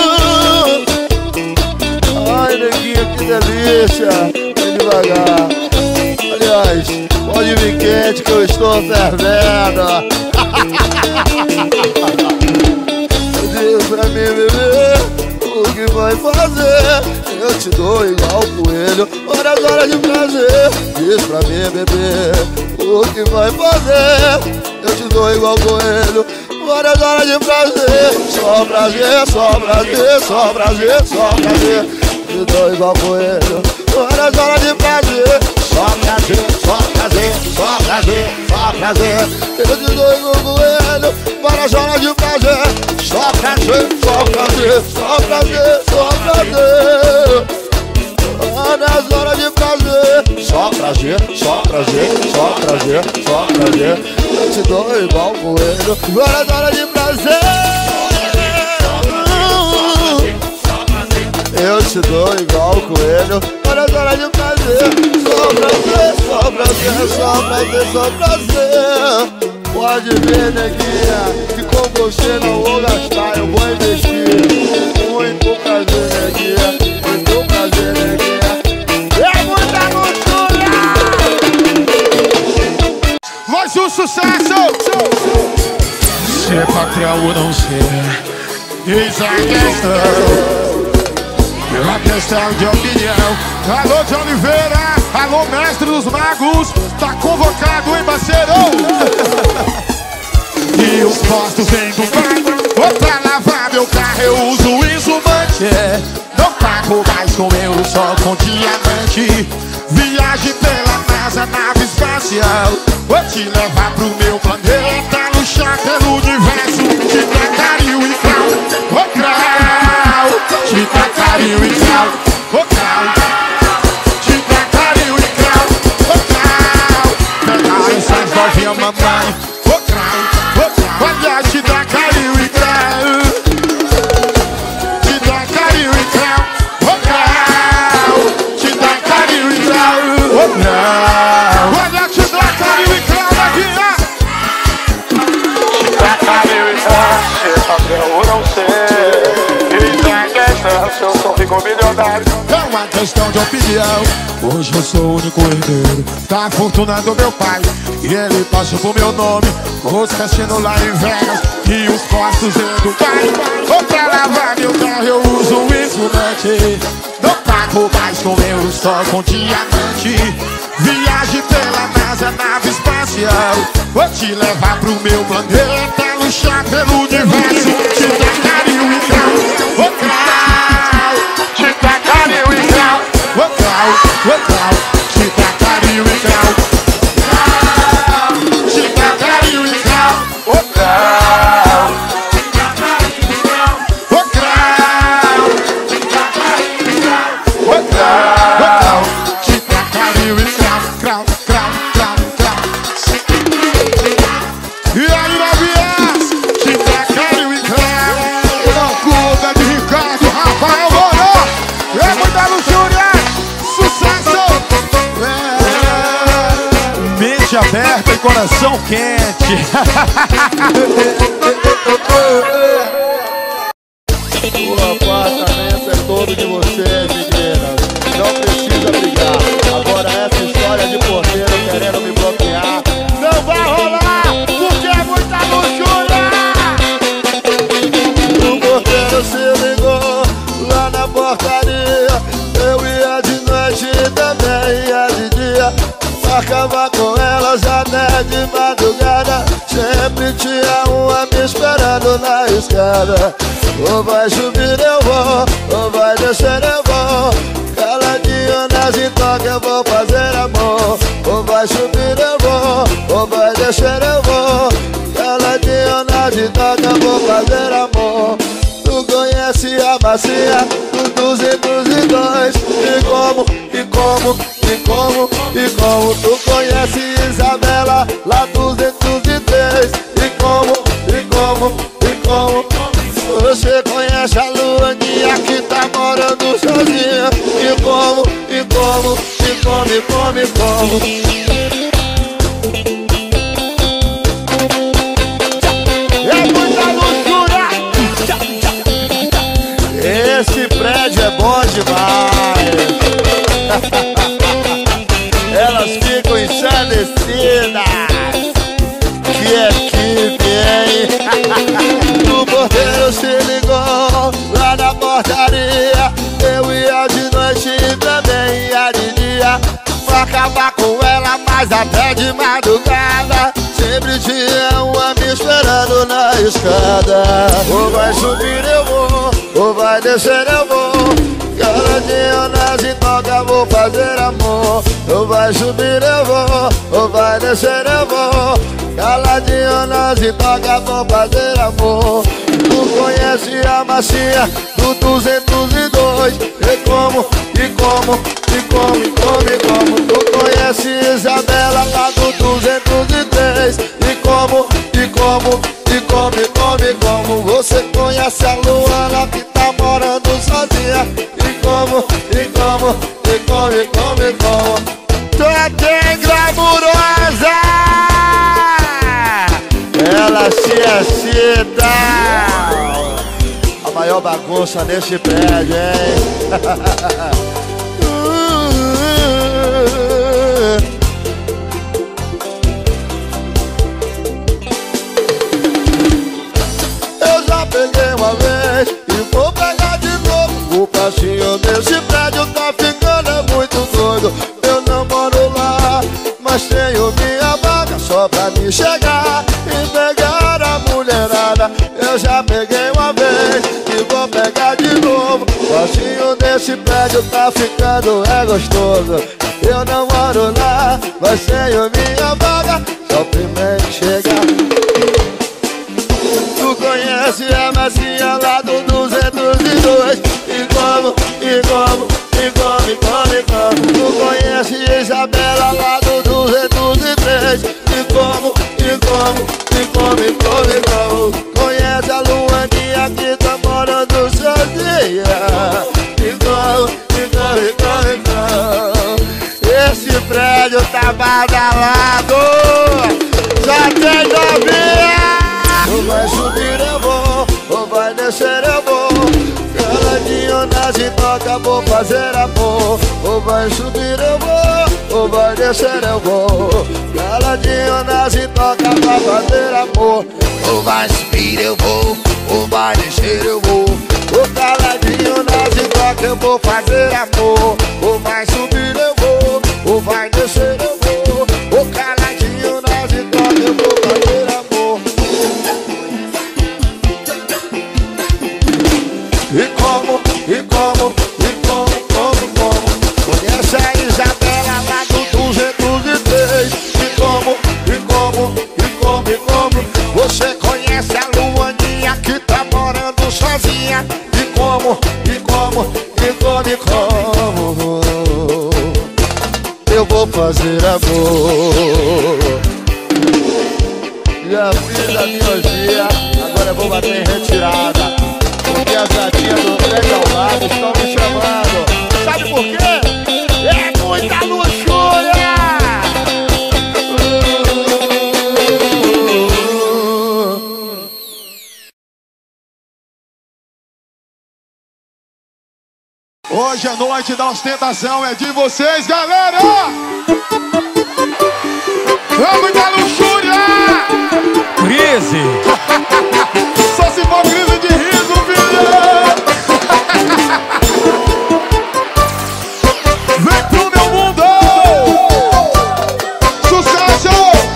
Ai, neguinha, que delícia. Vem devagar. Aliás, pode vir quente que eu estou fervendo. Diz pra mim, bebê, o que vai fazer? Eu te dou igual coelho, horas de prazer. Diz pra mim, bebê, o que vai fazer? Eu te dou igual coelho, horas de prazer. Só prazer, só prazer, só prazer, só prazer. Te dou igual coelho, horas de prazer. Só prazer, só prazer, só prazer, só prazer. Eu te dou igual coelho, horas de prazer. Só prazer, só prazer, só prazer, só prazer. Horas de prazer. Só prazer, só prazer, só prazer, só prazer. Eu te dou igual coelho, horas de prazer. Eu te dou igual coelho, horas de prazer. Só prazer, só prazer, só prazer, só prazer. Pode ver, neguinha, que com você não vou gastar, eu vou investir. Muito prazer, neguinha, muito prazer, neguinha. É muita luxúria! Mais um sucesso! Ser patrão ou não ser, isso é questão. Uma questão de opinião. Alô, de Oliveira, alô, mestre dos magos, tá convocado, hein, parceiro? E os postos vêm do bairro, vou pra lavar meu carro, eu uso esumante. Não pago mais com euro, só com diamante. Viagem pela NASA, nave espacial. Vou te levar pro meu planeta, luxar pelo universo. Te tacarinho e cal, ô crau. Te tacarinho e cal, ô crau. Te tacarinho e cal, ô crau. Pegar essas novinhas, mamãe, ô crau, ô crau. Olha, te tacarinho e cal. Te tacarinho e cal, ô crau. Te tacarinho e cal, ô crau. Olha, te tacarinho e cal, novinha. Te tacarinho e cal, ser patrão ou não ser. Seu som ficou milionário. É uma questão de opinião. Hoje eu sou o único herdeiro da fortuna do meu pai, e ele passa pro meu nome os cassinos lá em Vegas e os postos em Dubai. Vou pra lavar meu carro, eu uso um esfumante. Não pago mais com euros, só com diamante. Viagem pela NASA, nave espacial. Vou te levar pro meu planeta, puxar pelo universo, te dá carinho e grau. Ô grau, te dá carinho e grau. Ô grau, te dá carinho e grau. Te dá carinho e grau. Ô grau, ô grau, ô grau, te dá carinho e grau. Grau, grau, grau, grau. E aí, novinhas, te dá carinho e grau. Loucura de Ricardo, Rafael Moró. É muita luxúria, sucesso. Mente aberta e coração quente. O apartamento é todo de vocês, meninas. Não precisa brigar. Agora essa história de porteiro querendo me bloquear não vai rolar, porque é muita luxúria. O porteiro se ligou lá na portaria. Eu ia de noite e também ia de dia. Marcava com elas até de madrugada. Sempre tinha uma me esperando na escada. Ou vai subir eu vou, ou vai descer eu vou. Caladinho nas toca eu vou fazer amor. Ou vai subir eu vou, ou vai descer eu vou. Caladinho nas toca eu vou fazer amor. Tu conhece a bacia do 202. E como, e como, e como, e como. Tu conhece Isabela lá 203. E como, e como, e como. Você conhece a Luaninha que tá morando sozinha. E como, e como, e como, e como, e como. É muita luxúria. Esse prédio é bom demais. Elas ficam ensandecidas. Que equipe, hein? O porteiro se ligou lá na portaria. Eu ia de noite e também ia de dia. Vou acabar com ela, mas até de madrugada. Sempre tinha uma me esperando na escada. Ou vai subir eu vou, ou vai descer eu vou. Caladinho nas toca vou fazer amor. Ou vai subir eu vou, ou vai descer eu vou. Caladinho nas toca vou fazer amor. Tu conhece a macia do 202. E como, e como, e como, e como, e como. Tu conhece Isabela lá do 203. E como, e como, e como, e como, e como. Você conhece a Luana que tá morando sozinha. E como, e como, e como, e como, e como. Toquei glamurosa. Ela se excita. A maior bagunça nesse prédio, hein? Eu já peguei uma vez e vou pegar de novo. O passinho desse prédio tá ficando muito doido. Eu não moro lá, mas tenho minha vaga só pra me chegar e pegar a mulherada. Eu já peguei uma vez e vou pegar de novo. O passinho desse prédio tá ficando gostoso. Eu não moro lá, mas tenho minha vaga só pra me chegar. Tu conhece a macia lá do 202. E como, e como, e como, e como, e como. Tu conhece Isabela lá do 203. E como, e como, e como, e como, e como. Conhece a Luaninha que tá morando sozinha. E como, e como, e como, e como. Esse prédio tá badalado. Já tem novinha. Ou vai subir eu vou, ou vai descer eu vou. Caladinho nas toca vou fazer amor. Ou vai subir eu vou, ou vai descer eu vou. Caladinho nas toca vai fazer amor. Ou vai subir eu vou, ou vai descer eu vou. Ou caladinho nas toca eu vou fazer amor. Ou vai subir eu vou, ou vai descer eu vou. Ou caladinho nas toca eu vou fazer amor. Já fiz a biologia, agora eu vou bater em retirada. Porque as gatinhas do prédio ao lado estão me chamando. Sabe por quê? É muita luxúria! Hoje a noite da ostentação é de vocês, galera! É muita luxúria! Crise! Só se for crise de riso, filho! Vem pro meu mundo! Sucesso!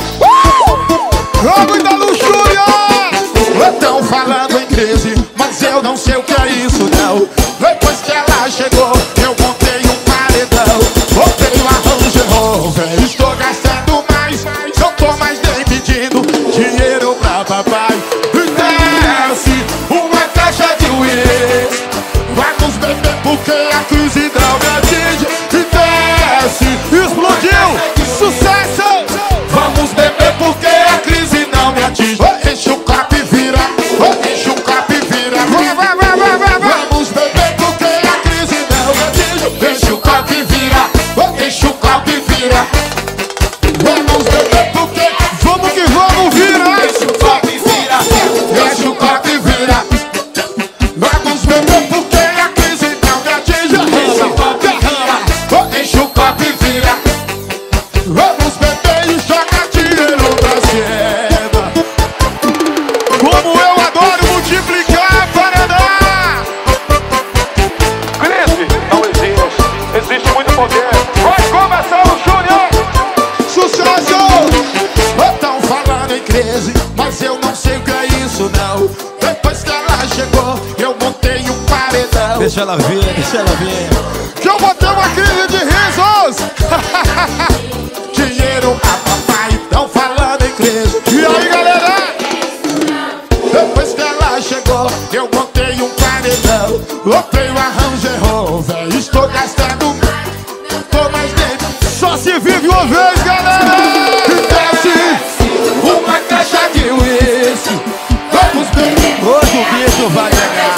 É muita luxúria! Estão falando em crise, mas eu não sei o que é isso, não. Depois que ela chegou, eu montei um paredão. Botei uma Range Rover, estou gastando mais. Não tô mais nem pedindo dinheiro pra papai. Desce uma caixa de uísque, vamos beber porque a crise não me atinge. Desce, explodiu, sucesso! Vamos beber porque a crise não me atinge. Enche o copo e vira, enche o copo e vira. Vamos beber porque a crise não me atinge. Enche o copo e vira, enche o copo e vira. Vamos beber porque, vamos que vamos, vira. Enche o copo e vira, enche o copo e vira. Vamos beber porque a crise não me atinge. Enche o copo e vira, enche o copo e vira. Vamos beber e jogar dinheiro pra cima. Como eu adoro multiplicar para dar. Crise não existe, existe muito poder. Vai começar o Júnior! Sucesso! Estão falando em crise, mas eu não sei o que é isso, não. Depois que ela chegou, eu montei um paredão. Deixa ela vir, deixa ela vir. Que eu botei uma crise de risos. Dinheiro a papai, estão falando em crise. E aí, galera? Depois que ela chegou, eu montei um paredão. Botei uma Range Rover, estou gastando mais. Tô mais dentro, só se vive uma vez, galera. Desce uma caixa de uísque. Vamos beber. Hoje o bicho vai pegar.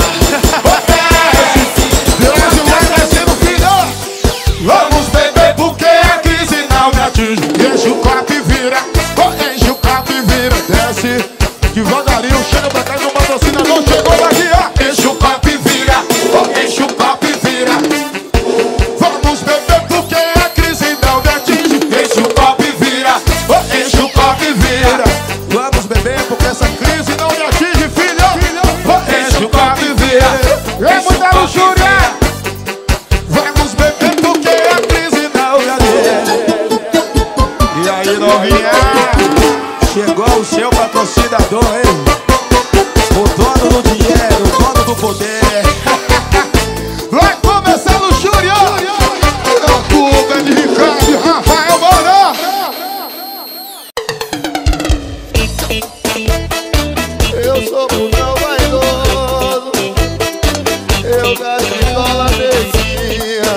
Desce, vai descendo, filho. Vamos beber porque a crise não me atinge. Enche o copo e vira, enche o copo e vira. Desce devagarinho, chega pra cá, não patrocina, não chegou daqui, ó. Enche o copo e vira, enche o copo e vira. Vamos beber porque a crise não me atinge. Enche o copo e vira, enche o copo e vira. Vamos beber porque essa crise não me atinge, filho. Enche o copo e vira. É muita luxúria. Vamos beber porque a crise não me atinge. E aí, novinha? Chegou o seu patrocinador, hein? O dono do dinheiro, o dono do poder. Vai começar a luxúria! A culpa é de Ricardo e Rafael Moura. Eu sou putão vaidoso. Eu gasto em dólar mesinha.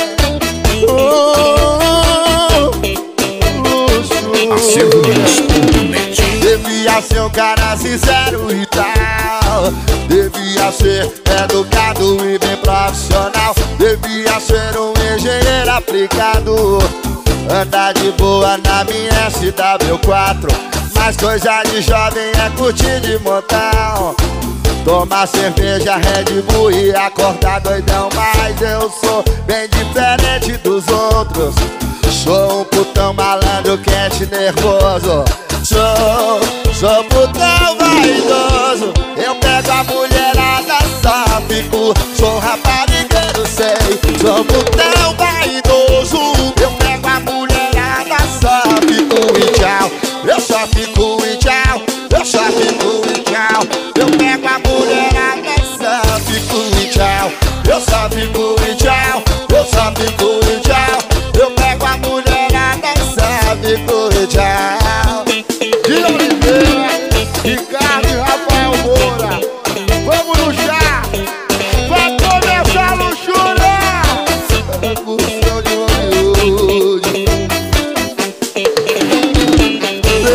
Devia ser um cara sincero e tal. Devia ser educado e bem profissional. Devia ser um engenheiro aplicado. Andar de boa na minha SW4. Mas coisa de jovem é curtir de montão. Tomar cerveja, Red Bull e acordar doidão. Mas eu sou bem diferente dos outros. Sou um putão malandro, quente, nervoso. Sou putão vaidoso. Eu pego a mulherada, só fico. Sou raparigueiro, sei. Sou putão vaidoso. Eu pego a mulherada, só fico e tchau. Eu só fico e tchau. Eu só fico e tchau. Eu pego a mulherada, só fico e tchau. Eu só fico e tchau. Eu só fico e tchau. Eu pego a mulherada, só fico e tchau. De Oliveira, Ricardo e Rafael Moura. Vamos no chá. Vai começar a luxúria. Recursão de Hollywood.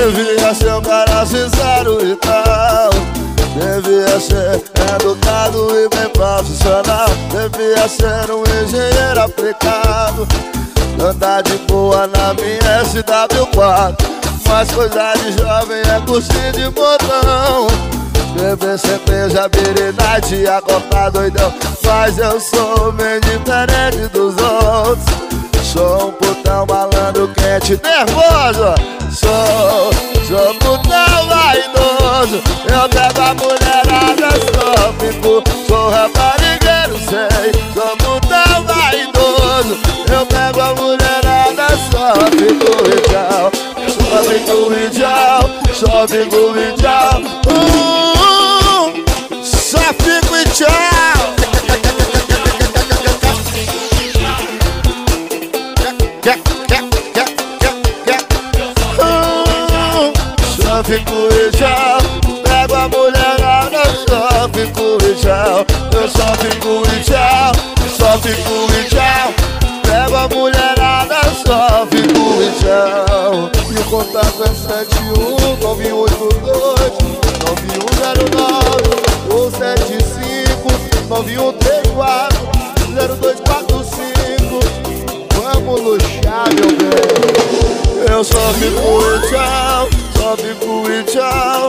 devia ser um cara sincero e tal. Devia ser educado e bem profissional. Devia ser um engenheiro aplicado. Andar de boa na minha SW4. Mas coisa de jovem é curtir de botão. Beber cerveja, beer night e acordar doidão. Mas eu sou bem diferente dos outros. Sou um putão malandro, quente, nervoso. Sou putão vaidoso. Eu pego a mulherada, só fico. Sou raparigueiro, sei. Sou putão vaidoso. Eu pego a mulherada, só fico e tchau. Só fico e tchau. Só fico e tchau. Só fico e tchau. Só fico e tchau. Pego a mulherada, só fico e tchau. Eu só fico e tchau. Só fico e tchau. Pego a mulherada, só fico e tchau. E o contato é 71-9182-9109 ou 75-9134-0245. Vamos luxar, meu bem. Eu só fico e tchau. Só fico e tchau.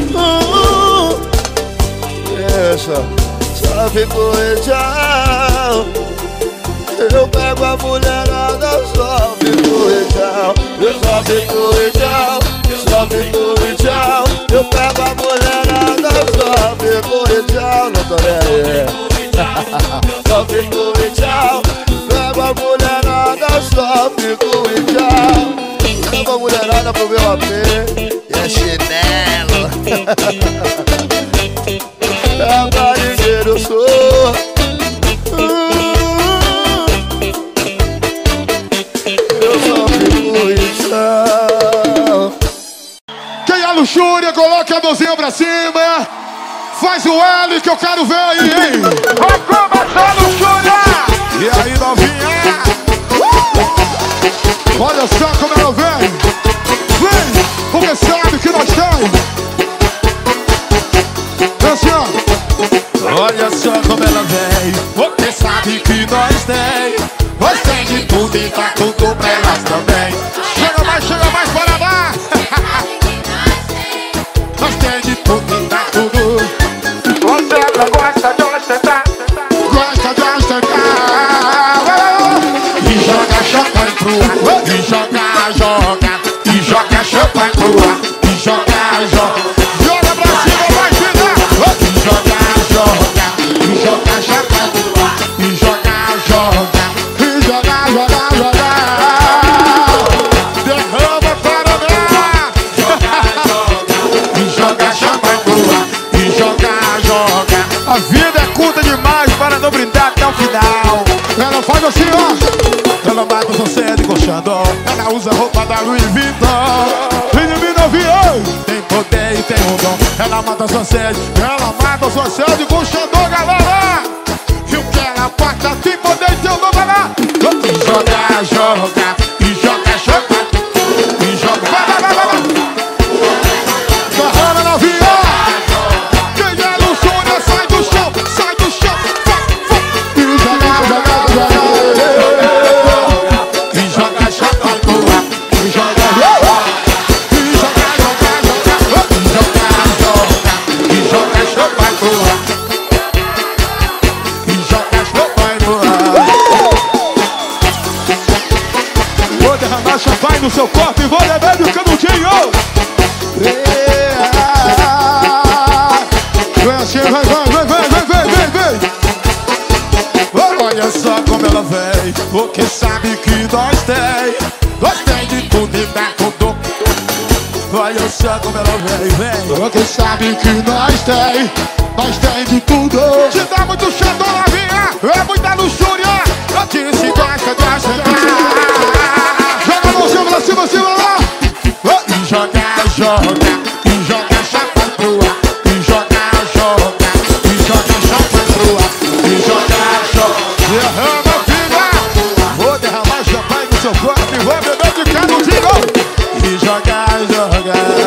Deixa. Só fico e tchau. Eu pego a mulherada, só fico e tchau. Eu só fico e tchau. Só fico e tchau. Eu pego a mulherada, só fico e tchau. Não tô nem aí. Só fico e tchau. Pego a mulherada, só fico e tchau. Pego a mulherada pro meu AP. E é chinelo. É marinheiro, eu sou. Quem é luxúria, coloca a mãozinha pra cima. Faz o L que eu quero ver aí, hein? Vai começar luxúria! E aí, novinha? Olha só como ela vem. Vem, porque sabe que nós temos. Assim, olha só como ela vem. Porque sabe que nós tem. Nós tem de tudo e tá tudo pra elas também. Chega mais para lá. Nós tem de tudo e tá tudo. Você gosta de ostentar. Gosta de ostentar. E joga champanhe pro ar. E joga. E joga champanhe pro ar. E joga. Joga pra cima, vai virar. E joga. E joga champanhe pro ar. E joga. E joga. Derrama para lá. E joga champanhe pro ar. E joga. A vida é curta demais para não brindar até o final. Ela faz assim, ó. Ela mata o sucesso com Xandó. Ela usa roupa da Louis Vuitton. Menina viu? Tem poder e tem um dom. Ela mata o sucesso. Ela mata o sucesso com Xandó, galera. E o que ela passa tem poder e tem um dom, galera. E joga. E joga champanhe. E joga. Barrana novinha. Quem é luxúria sai do chão. E joga. E joga champanhe pro ar. E joga. E joga champanhe pro ar. E joga champanhe no ar. Vou derramar champanhe no seu corpo e vou beber do canudinho. Vem assim, vem. Olha só como ela vem. Porque sabe que nós tem de tudo e dá tudo. Olha só como ela vem. Porque sabe que nós tem de tudo. Te dá muito Xandó, novinha. É muita luxúria. Eu disse gosta de ajudar. Joga a mãozinha pra cima lá. E joga. E joga champanhe pro ar. E joga. E joga champanhe pro ar. E joga. Derrama, filha. Vou derramar champanhe no seu corpo e vou beber de canudinho. E joga.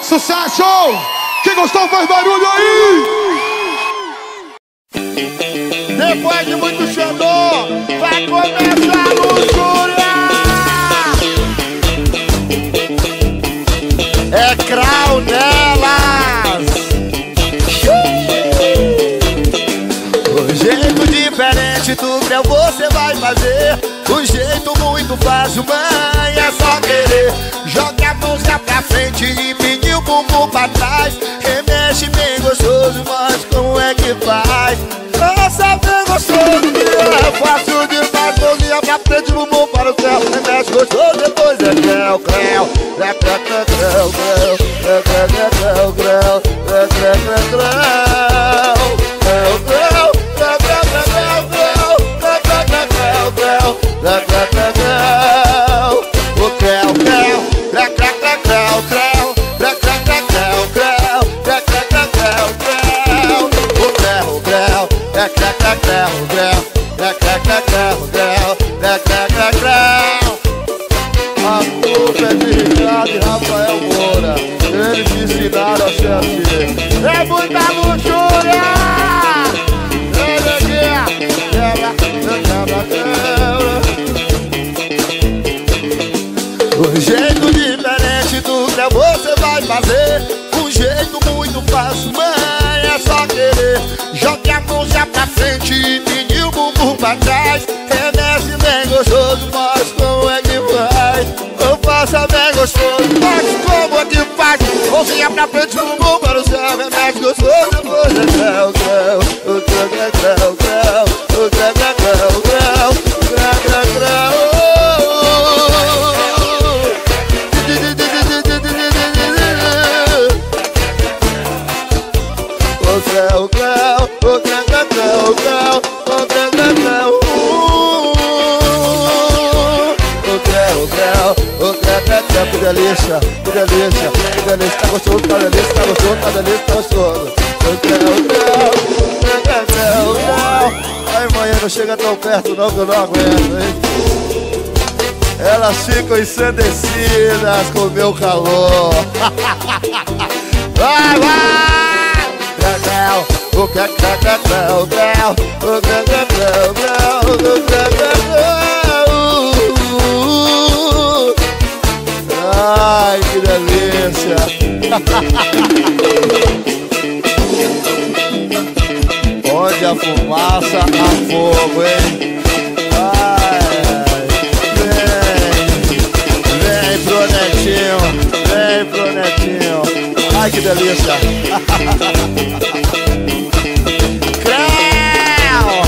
Sucesso! Quem gostou faz barulho aí! Depois de muito xandô, vai começar a luxúria. É crau nelas. O jeito diferente do creu você vai fazer. O jeito muito fácil, mãe, é só querer. Joga a mãozinha pra frente e pedir o bumbum pra trás. Remexe bem gostoso, mas como é que faz? Nossa, bem gostoso, que é fácil demais. Mãozinha pra frente, bumbum para o céu. Remexe gostoso, depois é creu, creu. Creu, creu, creu, creu, creu, creu, creu, creu, creu, creu, creu, a culpa é de Ricardo e Rafael Moura. Eles me ensinaram a ser assim. É muita luxúria. Um jeito diferente do que você vai fazer. Um jeito muito fácil, mãe, é só querer. Jogue a mãozinha pra frente e pedir o bumbum pra trás. Remexe bem gostoso, mas como é que faz? Eu faço bem gostoso, mas como é que faz? Mãozinha pra frente, bumbum para o céu. Remexe gostoso, depois é creu, creu. O creu, creu, creu, creu. O creu, creu, creu, creu. Creu, creu, creu. O creu, creu, o creu, creu, creu, creu, o creu, creu, creu, o creu, creu, o creu, creu, creu, que delícia, que delícia, que delícia, tá gostoso, tá delícia, tá gostoso, tá delícia, tá gostoso. O creu, creu, creu, creu, creu, creu. Ai, mãe, não chega tão perto não que eu não aguento, hein? Elas ficam ensandecidas com o meu calor. Vai, vai! O que é que ai, que delícia! Onde a fumaça, há fogo, hein? Ai, vem pro netinho, vem pro netinho. Ai, que delícia! Creu!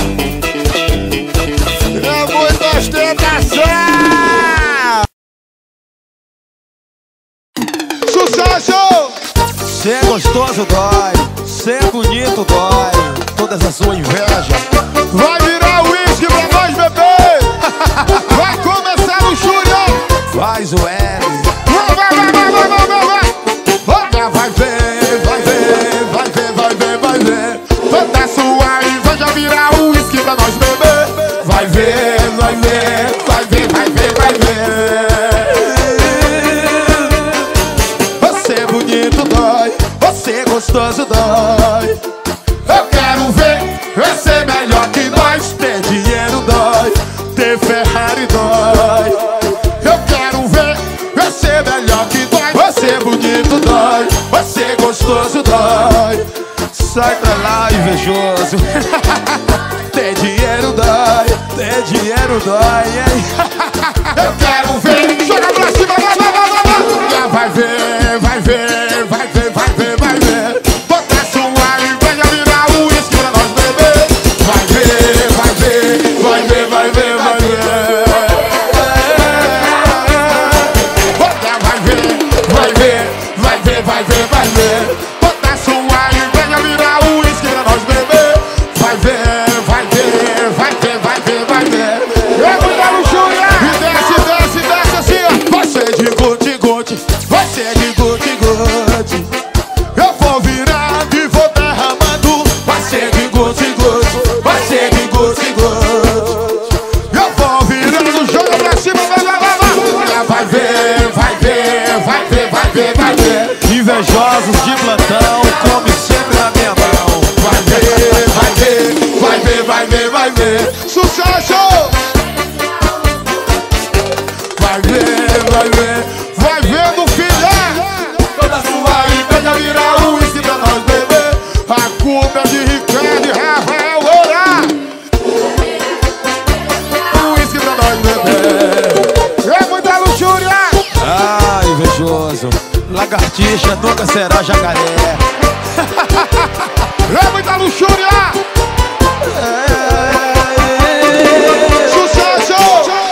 É muita ostentação! Sucesso! Ser gostoso dói, ser bonito dói. Toda essa sua inveja Vai virar uísque pra nós beber! Vai começar a luxúria! faz o L. Vai, vai, vai, vai, vai, vai, vai, vai! Vai ver, vai ver, vai ver, vai ver, vai ver. Toda sua inveja virar uísque pra nós beber! Vai ver, vai ver, vai ver, vai ver, vai ver. Você bonito dói, você gostoso dói. Eu quero ver ser melhor que nós. Ter dinheiro dói, ter Ferrari dói. Eu quero ver ser melhor que nós. Você bonito dói, você gostoso dói. Sai pra lá, invejoso. Ter dinheiro dói, ter dinheiro dói, hein? Eu quero ver. Joga pra cima, vai, vai, vai, vai, vai. Vai ver, vai ver, vai ver, vai ver, vai ver. Toda sua inveja virar uísque pra nós beber! Vai ver, vai ver, vai ver, vai ver, vai ver. Vai ver, Vai ver, vai ver, vai ver, vai ver. toda sua inveja virar uísque pra nós beber! Vai ver, vai ver, vai ver, vai ver, vai ver. É muita luxúria! E desce, desce, desce assim, ó! Vai ser de guti-guti, vai ser de guti-guti. Eu vou virando e vou derramando! Vai ser de guti-guti, vai ser de guti-guti. Eu vou virando, joga pra cima, vai, vai, vai, vai! Vai ver, vai ver, vai ver, vai ver, vai ver. invejosos de plantão, come sempre na minha mão. Vai ver, vai ver, vai ver, vai ver, vai ver. Sucesso! Vai ver, vai ver, vai ver no filé. Toda sua inveja virar um uísque pra nós beber. A culpa é de Ricardo e Rafael Orar. Um uísque pra nós beber. É muita luxúria. Ah, invejoso, lagartixa nunca será jacaré. É muita luxúria. Sucesso!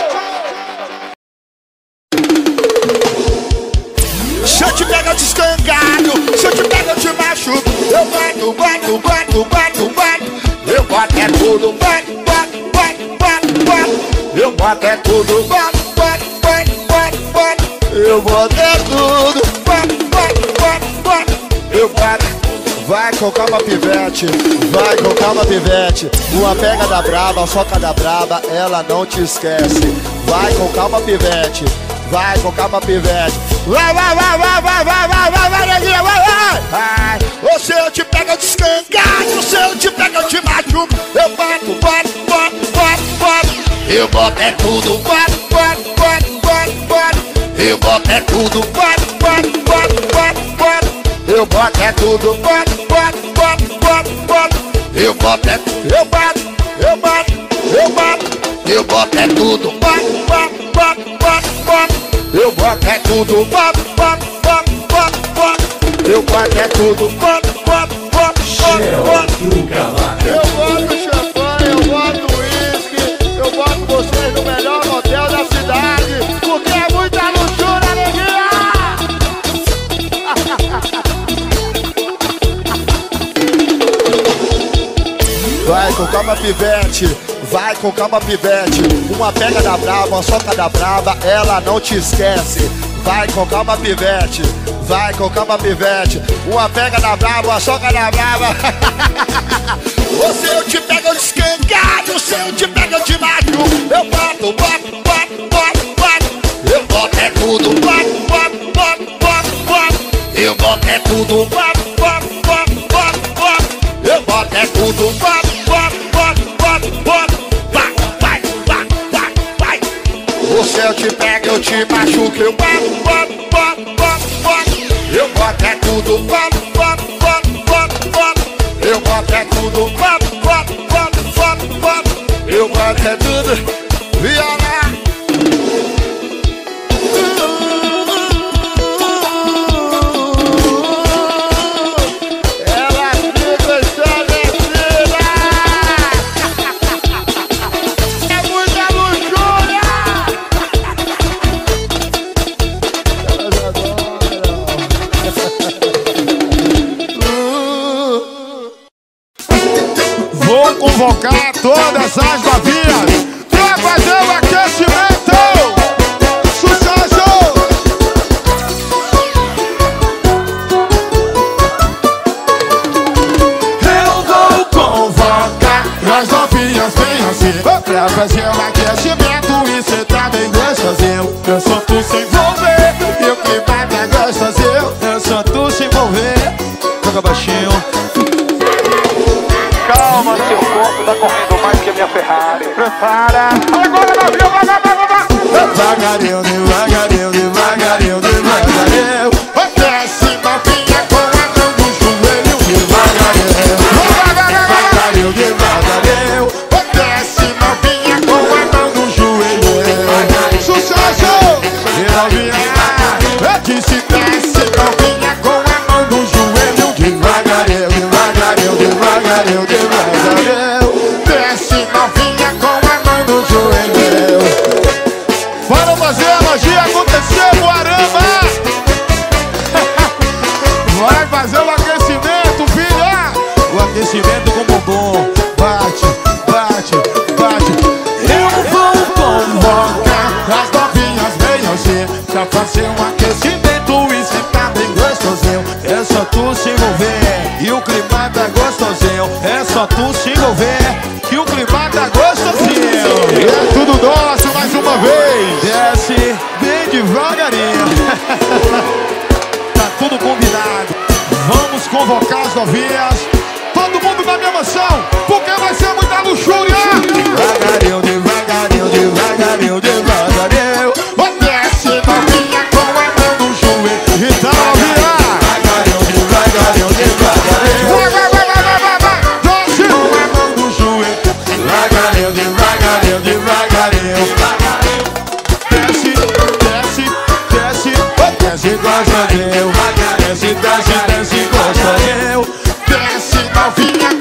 Se eu te pego, eu te escangalho. Se eu te pego, eu te machuco. Eu bato, bato, bato, bato, bato. Eu bato é tudo, bato, bato, bato, bato, bato. Eu bato é tudo, bato, bato, bato, bato, bato. Eu bato é tudo, bato, bato, bato, bato. Eu bato. Vai com calma, pivete. Vai com calma, pivete. Uma pega da braba, foca da braba, ela não te esquece. Vai com calma, pivete. Vai com calma, pivete. Vai, vai, vai, vai, vai, vai, vai, vai, vai, neguinha, vai, vai. Vai. Ou se eu te pego, eu te escangalho. Se eu te pego, eu te machuco. Eu bato, bato, bato, bato, bato. Eu boto é tudo, bato, bato, bato, bato, bato. Eu boto é tudo, bato, bato, bato, bato, bato. Eu boto é tudo, bato, bato, bato, bato, bato. Eu boto é tudo, eu bato, eu bato, eu bato. Eu boto é tudo, bato, bato, bato, bato, bato. Eu boto é tudo, bato, bato, bato, bato, bato. Eu boto é tudo, bato, bato, bato, bato, bato. Eu boto champanhe, eu boto uísque. Eu boto vocês no melhor hotel da cidade. Porque é muita luxúria, neguinha. Vai com calma, pivete. Vai com calma, pivete. Uma pega da braba, uma soca da braba, ela não te esquece. Vai com calma, pivete. Vai com calma, pivete. Uma pega da braba, uma soca da braba. Ou se eu te pego, eu te escangalho. Se eu te pego, eu te machuco. Eu bato, bato, bato, bato, bato. Eu boto é tudo, bato, bato, bato, bato, bato. Eu boto é tudo, bato, bato, bato, bato, bato. Eu boto é tudo, bato, bato, bato, bato, bato. Vai, vai, vai, vai, vai. Ou se eu te pego, eu te machuco. Eu bato, bato, bato, bato, bato. Eu boto é tudo, bato, bato, bato, bato, bato. Eu boto é tudo, bato, bato, bato, bato, bato. Eu boto é tudo. Viola. Ela fica estabelecida. É muita luxúria. Elas adoram. Vou convocar todas as novinhas pra fazer o aquecimento. Sucesso! Eu vou convocar as novinhas bem assim pra fazer o aquecimento e cê tá bem gostosinho. Eu só tu se envolver e o clima tá gostosinho. Eu só tu se envolver. Toca baixinho. Calma, seu corpo tá correndo mais que a minha Ferrari. Prepara. Agora, novinho, vai, vai, vai, vai. Devagarinho, devagarinho, devagarinho, devagarinho. Desce novinha com a mão no joelho. Devagarinho, devagarinho, devagarinho. Desce novinha com a mão no joelho. Sucesso! E novinha, Eu disse desce novinha com a mão no joelho. devagarinho, devagarinho, devagarinho, devagarinho. Desce novinha com a mão no joelho. Bora fazer a magia acontecer, Guarama! Vai fazer o aquecimento, filha! O aquecimento com bumbum. Bate, bate, bate. Eu vou convocar as novinhas bem assim pra fazer um aquecimento e cê tá bem gostosinho. É só tu se envolver e o clima tá gostosinho. É só tu se envolver e o clima tá gostosinho. E é tudo nosso mais uma vez. Desce bem devagarinho. Tá tudo combinado. convocar as novinhas. Todo mundo na mesma ação, porque vai ser muita luxúria. Devagarinho, devagarinho, devagarinho, devagarinho. Desce novinha com a mão no joelho. Então, novinha, Devagarinho, devagarinho, devagarinho. vai. Desce Com a mão no joelho. Devagarinho, devagarinho, devagarinho. desce, desce, desce, Desce gostadinho. Desce, desce, desce gostadinho. Desce novinha